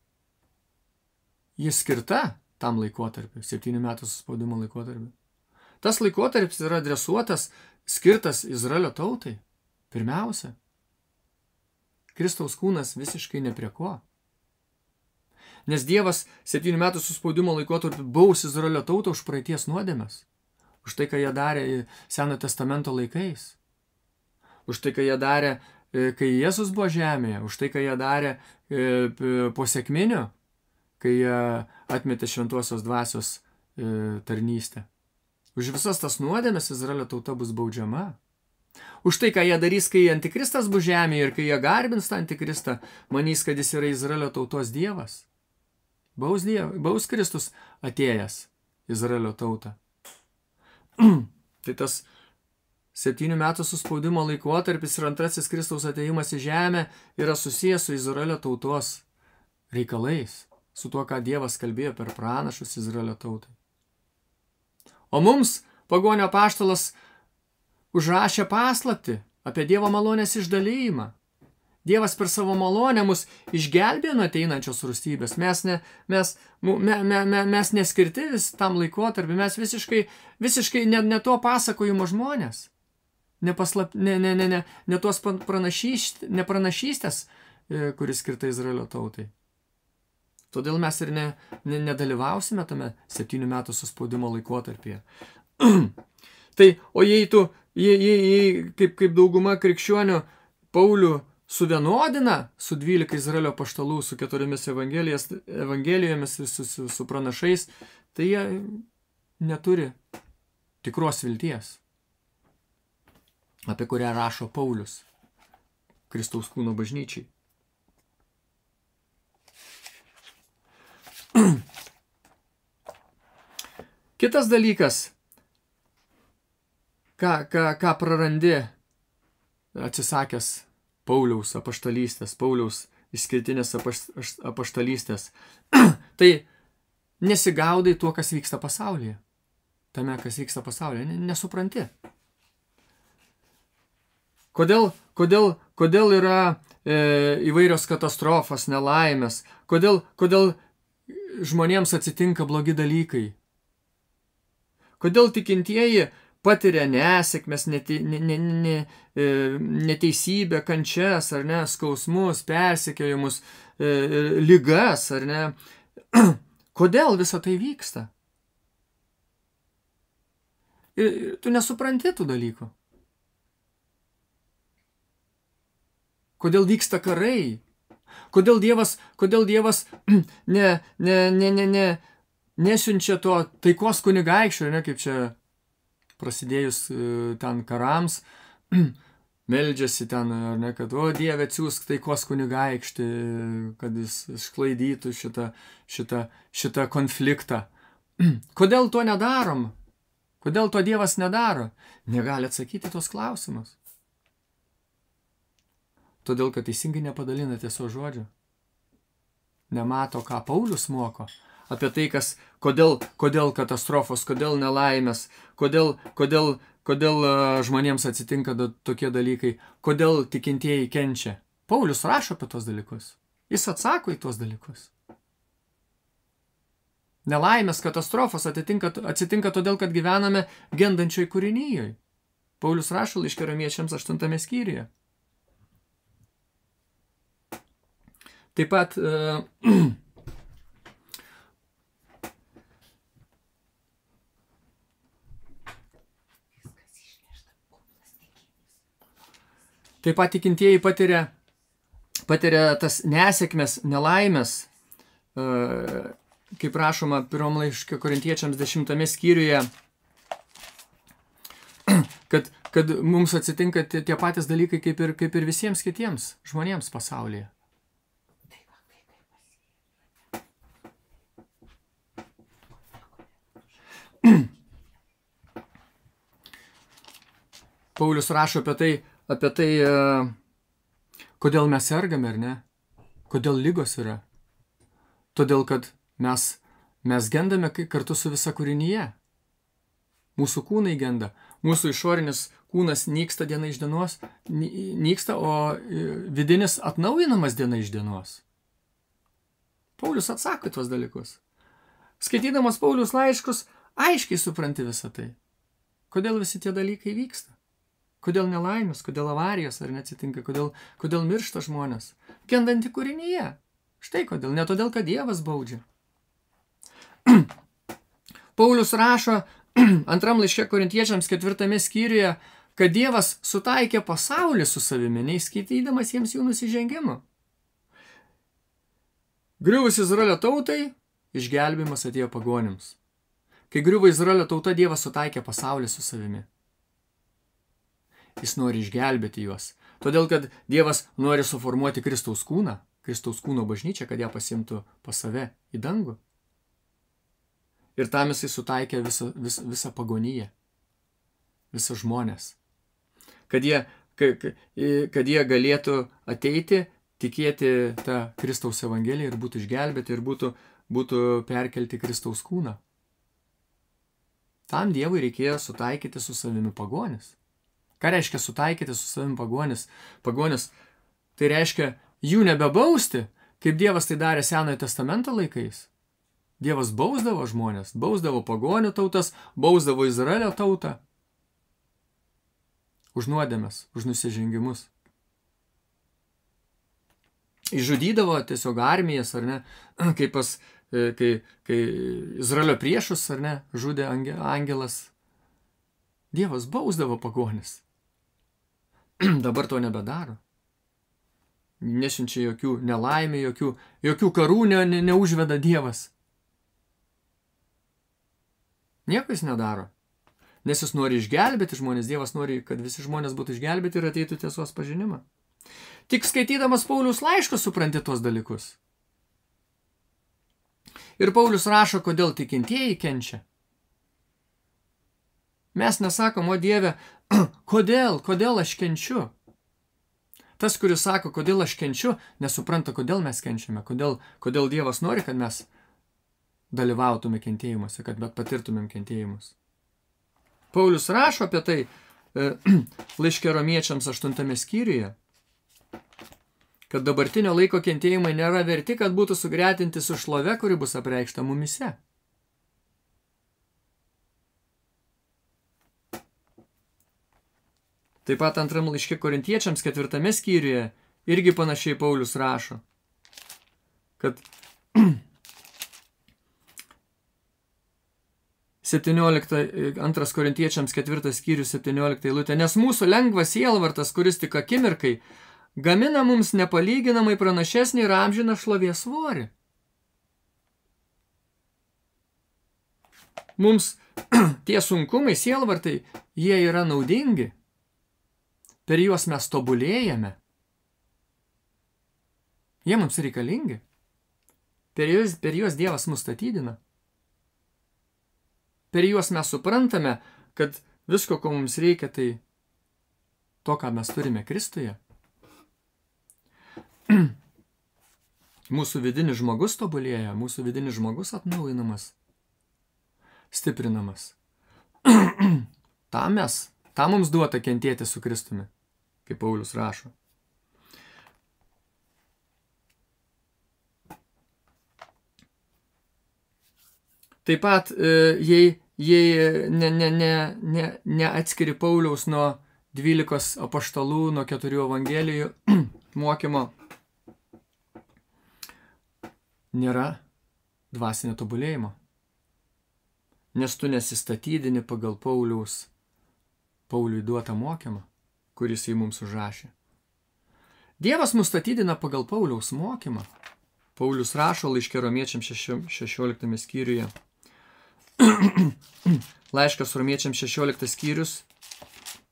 jis skirta tam laikotarpiu, septynių metų suspaudimo laikotarpiu. Tas laikotarpis yra adresuotas, skirtas Izraelio tautai. Pirmiausia, Kristaus kūnas visiškai ne prie ko. Nes Dievas septynių metų suspaudimo laikotarpiu baus Izraelio tautą už praeities nuodėmes. Už tai, ką jie darė Senojo testamento laikais. Už tai, ką jie darė, kai Jėzus buvo žemėje. Už tai, ką jie darė po sekminių, kai jie atmetė šventosios dvasios tarnystę. Už visas tas nuodėmes Izraelio tauta bus baudžiama. Už tai, ką jie darys, kai antikristas bus žemėje ir kai jie garbins tą antikristą, manys, kad jis yra Izraelio tautos dievas. Baus, diev, baus Kristus atėjęs Izraelio tautą. Tai tas septynių metų suspaudimo laikotarpis ir antrasis Kristaus atėjimas į žemę yra susijęs su Izraelio tautos reikalais, su tuo, ką Dievas kalbėjo per pranašus Izraelio tautai. O mums pagonio apaštalas užrašė paslaptį apie Dievo malonės išdalijimą. Dievas per savo malonę mus išgelbėjo nuo ateinančios rūstybės. Mes, ne, mes, me, me, me, mes neskirti vis tam laikotarpį, mes visiškai, visiškai ne, ne to pasakojimo žmonės, ne, paslap, ne, ne, ne, ne, ne tos pranašyst, ne pranašystės, kuris skirta Izraelio tautai. Todėl mes ir ne, ne, nedalyvausime tame septynių metų suspaudimo laikotarpyje. Tai, o jei tu, jei, jei, jei, kaip, kaip dauguma krikščionių Paulių suvienodina su dvylika Izraelio apaštalų, su keturiomis evangelijomis ir su, su, su pranašais, tai jie neturi tikros vilties, apie kurią rašo Paulius Kristaus kūno bažnyčiai. Kitas dalykas, ką, ką, ką prarandi atsisakęs Pauliaus apaštalystės, Pauliaus išskirtinės apaštalystės, tai nesigaudai tuo, kas vyksta pasaulyje. Tame, kas vyksta pasaulyje, nesupranti. Kodėl, kodėl, kodėl yra e, įvairios katastrofos, nelaimės, kodėl, kodėl žmonėms atsitinka blogi dalykai. Kodėl tikintieji patiria nesėkmes, nete, ne, ne, ne, neteisybę, kančias, ar ne, skausmus, persekiojimus, ligas, ar ne. Kodėl visa tai vyksta? Ir tu nesupranti tų dalykų. Kodėl vyksta karai? Kodėl Dievas, kodėl Dievas ne, ne, ne, ne, ne, nesiunčia to taikos kunigaikščio, ne, kaip čia prasidėjus ten karams, meldžiasi ten, ar ne, kad, o Dieve, atsiųsk taikos kunigaikštį, kad jis išklaidytų šitą, šitą, šitą konfliktą. Kodėl to nedarom? Kodėl to Dievas nedaro? Negali atsakyti tos klausimus. Todėl, kad teisingai nepadalina tieso žodžio. Nemato, ką Paulius moko. Apie tai, kas, kodėl, kodėl katastrofos, kodėl nelaimės, kodėl, kodėl, kodėl žmonėms atsitinka tokie dalykai, kodėl tikintieji kenčia. Paulius rašo apie tos dalykus. Jis atsako į tos dalykus. Nelaimės, katastrofos atsitinka, atsitinka todėl, kad gyvename gendančioj kūrinyjoj. Paulius rašo laiške Romiečiams aštuntame skyriuje. Taip pat uh, Taip pat tikintieji patiria, patiria tas nesėkmes, nelaimės, kaip rašoma pirmam laiške Korintiečiams dešimtame skyriuje, kad, kad mums atsitinka tie patys dalykai kaip ir, kaip ir visiems kitiems žmonėms pasaulyje. Paulius rašo apie tai, apie tai, kodėl mes sergame, ar ne? Kodėl lygos yra? Todėl, kad mes, mes gendame kartu su visa kūrinyje. Mūsų kūnai genda. Mūsų išorinis kūnas nyksta diena iš dienos, nyksta, o vidinis atnaujinamas diena iš dienos. Paulius atsako tuos dalykus. Skaitydamas Paulius laiškus, aiškiai supranti visą tai. Kodėl visi tie dalykai vyksta? Kodėl nelaimės, kodėl avarijos ar neatsitinka, kodėl, kodėl miršta žmonės? Gendanti kūrinyje. Štai kodėl, ne todėl, kad Dievas baudžia. Paulius rašo antram laiške Korintiečiams ketvirtame skyriuje, kad Dievas sutaikė pasaulį su savimi, neįskaitydamas jiems jų nusižengimų. Griuvus Izraelio tautai, išgelbimas atėjo pagonims. Kai griuvo Izraelio tauta, Dievas sutaikė pasaulį su savimi. Jis nori išgelbėti juos. Todėl, kad Dievas nori suformuoti Kristaus kūną, Kristaus kūno bažnyčią, kad ją pasimtų pas save į dangų. Ir tam jisai sutaikė visą, visą, visą pagoniją, visą žmonės. Kad jie, kad jie galėtų ateiti, tikėti tą Kristaus evangeliją ir būtų išgelbėti ir būtų, būtų perkelti Kristaus kūną. Tam Dievui reikėjo sutaikyti su savimi pagonis. Ką reiškia sutaikyti su savimi pagonis? Pagonis tai reiškia jų nebebausti, kaip Dievas tai darė Senojo testamento laikais. Dievas bausdavo žmonės, bausdavo pagonių tautas, bausdavo Izraelio tautą. Už nuodėmes, už nusižengimus. Išžudydavo tiesiog armijas, ar ne, kaip pas, kai, kai Izraelio priešus, ar ne, žudė angelas. Dievas bausdavo pagonis. Dabar to nebedaro. Nesiunčia jokių nelaimė, jokių, jokių karų ne, ne, neužveda Dievas. Nieko jis nedaro. Nes jis nori išgelbėti žmonės. Dievas nori, kad visi žmonės būtų išgelbėti ir ateitų tiesos pažinimą. Tik skaitydamas Pauliaus laiškus supranti tuos dalykus. Ir Paulius rašo, kodėl tikintieji kenčia. Mes nesakom, o Dieve, kodėl, kodėl aš kenčiu? Tas, kuris sako, kodėl aš kenčiu, nesupranta, kodėl mes kenčiame, kodėl, kodėl Dievas nori, kad mes dalyvautume kentėjimuose, kad patirtumėm kentėjimus. Paulius rašo apie tai e, laiške Romiečiams aštuntame skyriuje, kad dabartinio laiko kentėjimai nėra verti, kad būtų sugretinti su šlove, kuri bus apreikšta mumise. Taip pat antram laiške Korintiečiams ketvirtame skyriuje irgi panašiai Paulius rašo, kad septyniolikta, antras Korintiečiams ketvirtas skyrius septyniolikta eilutė, nes mūsų lengvas sielvartas, kuris tik akimirkai gamina mums nepalyginamai pranašesnį ir amžiną šlovės svorį. Mums tie sunkumai, sielvartai, jie yra naudingi. Per juos mes tobulėjame. Jie mums reikalingi. Per juos, per juos Dievas mus statydina. Per juos mes suprantame, kad visko, ko mums reikia, tai to, ką mes turime Kristuje. Mūsų vidinis žmogus tobulėja, mūsų vidinis žmogus atnaujinamas, stiprinamas. Tam mes, tam mums duota kentėti su Kristumi, kaip Paulius rašo. Taip pat, jei, jei ne, ne, ne, ne, neatskiri Pauliaus nuo dvylikos apaštalų, nuo keturių evangelijų mokymo, nėra dvasinio tobulėjimo. Nes tu nesistatydini pagal Pauliaus, Pauliui duotą mokymą, kuris jį mums užrašė. Dievas mus statydina pagal Pauliaus mokymą. Paulius rašo laiške Romiečiams šešioliktame skyriuje. Laiškas Romiečiams šešioliktas skyrius,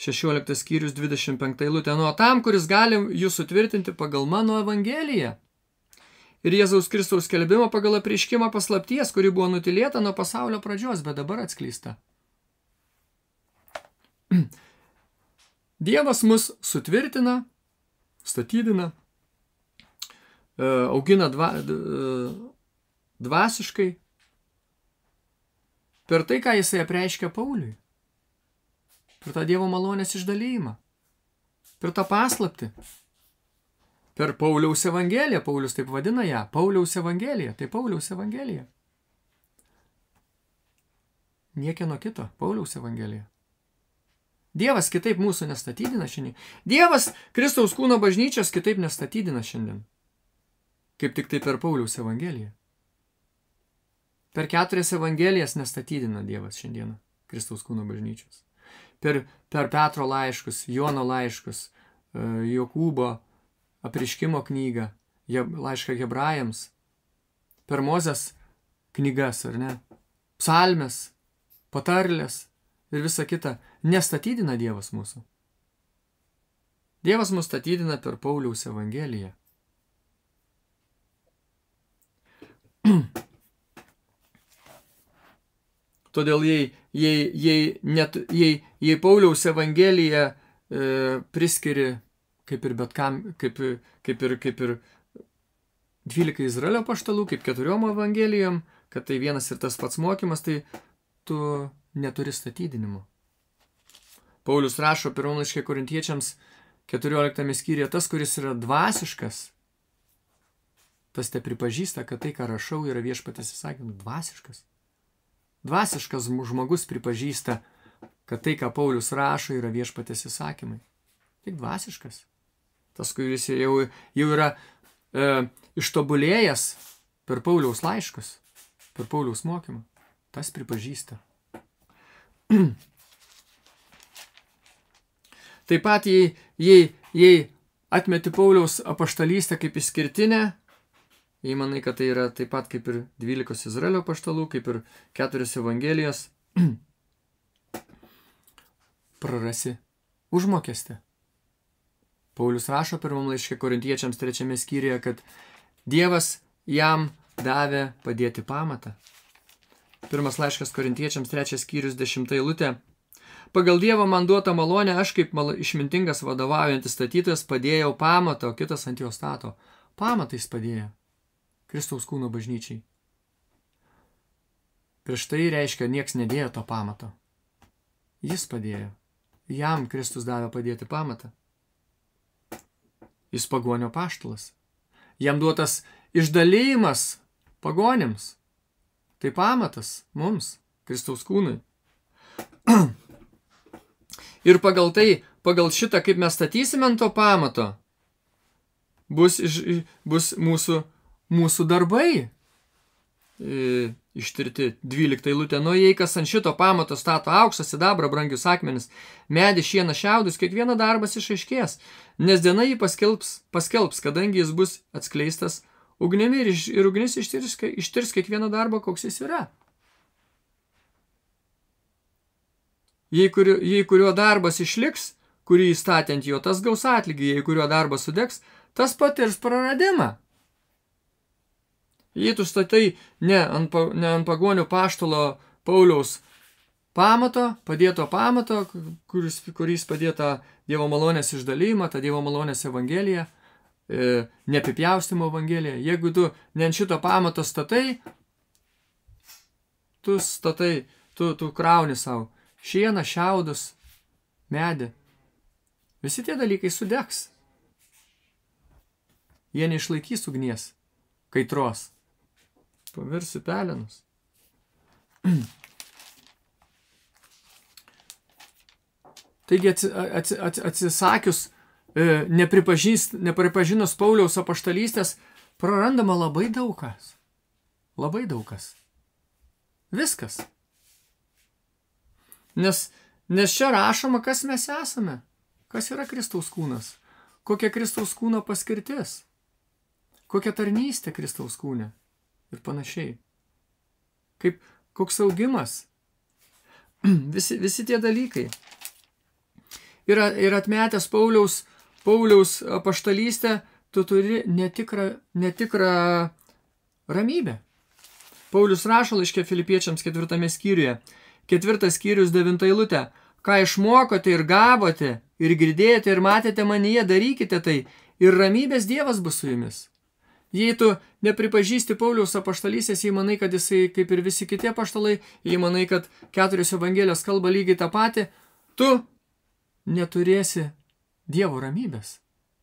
šešioliktas skyrius dvidešimt penkta eilutė. Nuo tam, kuris gali jūs sutvirtinti pagal mano evangeliją ir Jėzaus Kristaus skelbimą pagal apreiškimą paslapties, kuri buvo nutilėta nuo pasaulio pradžios, bet dabar atskleista. Dievas mus sutvirtina, statydina, augina dva, dvasiškai per tai, ką jisai apreiškia Pauliui. Per tą Dievo malonės išdalėjimą. Per tą paslaptį. Per Pauliaus evangeliją. Paulius taip vadina ją. Pauliaus evangelija. Tai Pauliaus evangelija. Niekieno kito. Pauliaus evangelija. Dievas kitaip mūsų nestatydina šiandien. Dievas Kristaus kūno bažnyčios kitaip nestatydina šiandien. Kaip tik tai per Pauliaus evangeliją. Per keturias evangelijas nestatydina Dievas šiandieną Kristaus kūno bažnyčios. Per, per Petro laiškus, Jono laiškus, Jokūbo apreiškimo knygą, laišką Hebrajams, per Mozės knygas, ar ne, psalmes, patarlės ir visa kita, nestatydina Dievas mūsų. Dievas mus statydina per Pauliaus evangeliją. Todėl jei, jei, jei, net, jei, jei Pauliaus evangeliją e, priskiri kaip ir bet kam, kaip, kaip ir, kaip ir dvylika Izraelio apaštalų, kaip keturiom evangelijom, kad tai vienas ir tas pats mokymas, tai tu neturi statydinimo. Paulius rašo pirmam laiške Korintiečiams keturioliktame skyriuje, tas, kuris yra dvasiškas, tas te pripažįsta, kad tai, ką rašau, yra viešpaties įsakymas. Dvasiškas. Dvasiškas žmogus pripažįsta, kad tai, ką Paulius rašo, yra viešpaties įsakymai. Tik dvasiškas. Tas, kuris jau, jau yra e, ištobulėjęs per Pauliaus laiškus, per Pauliaus mokymą, tas pripažįsta. Taip pat, jei, jei, jei atmeti Pauliaus apaštalystę kaip išskirtinę, jei manai, kad tai yra taip pat kaip ir dvylikos Izraelio apaštalų, kaip ir keturios evangelijos, prarasi užmokestį. Paulius rašo pirmam laiške Korintiečiams trečiame skyriuje, kad Dievas jam davė padėti pamatą. Pirmas laiškas Korintiečiams trečias skyrius dešimta eilutė. Pagal Dievo man duotą malonę aš kaip išmintingas vadovaujantis statytojas padėjau pamatą, o kitas ant jo stato. Pamatais padėjo. Kristaus kūno bažnyčiai. Prieš tai reiškia, nieks nedėjo to pamato. Jis padėjo. Jam Kristus davė padėti pamatą. Jis pagonio apaštalas. Jam duotas išdalėjimas pagonims. Tai pamatas mums, Kristaus kūnui. Ir pagal tai, pagal šitą, kaip mes statysime ant to pamato, bus, iš, bus mūsų Mūsų darbai e, ištirti dvylikta eilutė. Nu, jei kas ant šito pamato stato auksą, sidabrą, brangius akmenis, medį, šieną, šiaudus, kiekvieno darbas išaiškės, nes diena jį paskelbs, paskelbs, kadangi jis bus atskleistas ugnimi ir, ir ugnis ištirs, ištirs kiekvieną darbą, koks jis yra. Jei kurio, jei kurio darbas išliks, kurį įstatė ant jo, tas gaus atlygį, jei kurio darbas sudegs, tas patirs praradimą. Jei tu statai ne ant, ne ant pagonių paštalo Pauliaus pamato, padėto pamato, kuris, kuris padėta Dievo malonės išdalymą, tą Dievo malonės evangeliją, e, neapipjaustimo evangeliją. Jeigu tu ne ant šito pamato statai, tu statai, tu, tu krauni savo šieną, šiaudus, medį. Visi tie dalykai sudegs. Jie neišlaikys ugnies, kaitros. Pavirsi pelenus. Taigi atsisakius, nepripažinus Pauliaus apaštalystės, prarandama labai daug kas. Labai daug kas. Viskas. Nes, nes čia rašoma, kas mes esame. Kas yra Kristaus kūnas. Kokia Kristaus kūno paskirtis. Kokia tarnystė Kristaus kūne. Ir panašiai. Kaip, koks augimas. Visi, visi tie dalykai. ir, ir atmetęs Pauliaus, Pauliaus apaštalystę, tu turi netikrą, netikrą ramybę. Paulius rašo laiške Filipiečiams ketvirtame skyriuje, ketvirtas skyrius devinta eilutė, ką išmokote ir gavote, ir girdėjote, ir matėte manyje, darykite tai, ir ramybės Dievas bus su jumis. Jei tu nepripažįsti Pauliaus apaštalystės, jei manai, kad jisai kaip ir visi kiti apaštalai, jei manai, kad keturios evangelijos kalba lygiai tą patį, tu neturėsi Dievo ramybės.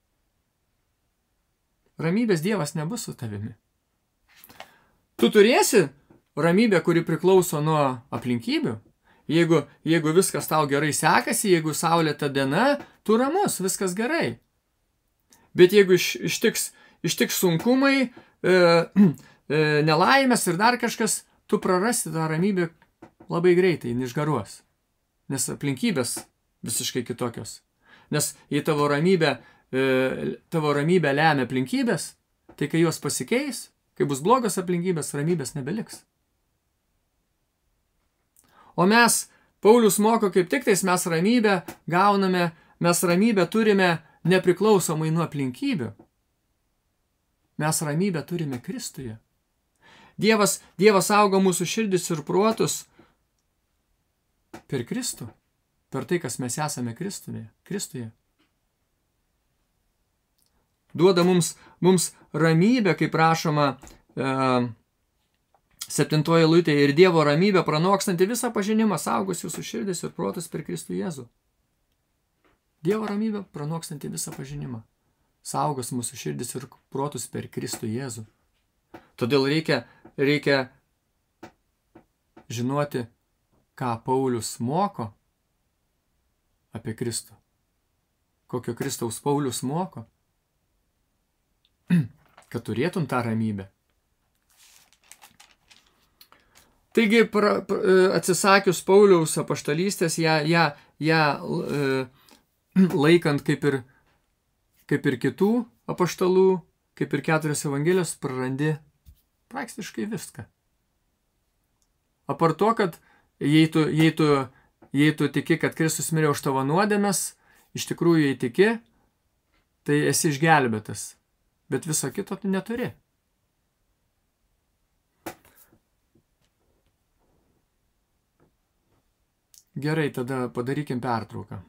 Ramybės Dievas nebus su tavimi. Tu turėsi ramybę, kuri priklauso nuo aplinkybių. Jeigu, jeigu viskas tau gerai sekasi, jeigu saulėta diena, tu ramus, viskas gerai. Bet jeigu iš, ištiks, ištiks sunkumai, e, e, nelaimės ir dar kažkas, tu prarasi tą ramybę labai greitai, išgaruos. Nes aplinkybės visiškai kitokios. Nes jei tavo ramybę, e, tavo ramybę lemia aplinkybės, tai kai jos pasikeis, kai bus blogos aplinkybės, ramybės nebeliks. O mes, Paulius moko, kaip tik tais mes ramybę gauname, mes ramybę turime nepriklausomai nuo aplinkybių. Mes ramybę turime Kristuje. Dievas, Dievas auga mūsų širdis ir protus per Kristų, per tai, kas mes esame Kristuje. Kristuje. Duoda mums, mums ramybę, kaip prašoma, e, septintoje eilutėje, ir Dievo ramybė pranokstanti visą pažinimą saugos jūsų širdis ir protus per Kristų Jėzų. Dievo ramybė pranokstanti visą pažinimą saugos mūsų širdis ir protus per Kristų Jėzų. Todėl reikia, reikia žinoti, ką Paulius moko apie Kristų. Kokio Kristaus Paulius moko, kad turėtum tą ramybę. Taigi, pra, pra, atsisakius Pauliaus apaštalystės, ją, ją, ją e, laikant kaip ir, kaip ir kitų apaštalų, kaip ir keturios evangelijos, prarandi praktiškai viską. Apart to, kad jei tu, jei tu, jei tu tiki, kad Kristus mirė už tavo nuodėmes, iš tikrųjų, jei tiki, tai esi išgelbėtas, bet viso kito tu neturi. Gerai, tada padarykim pertrauką.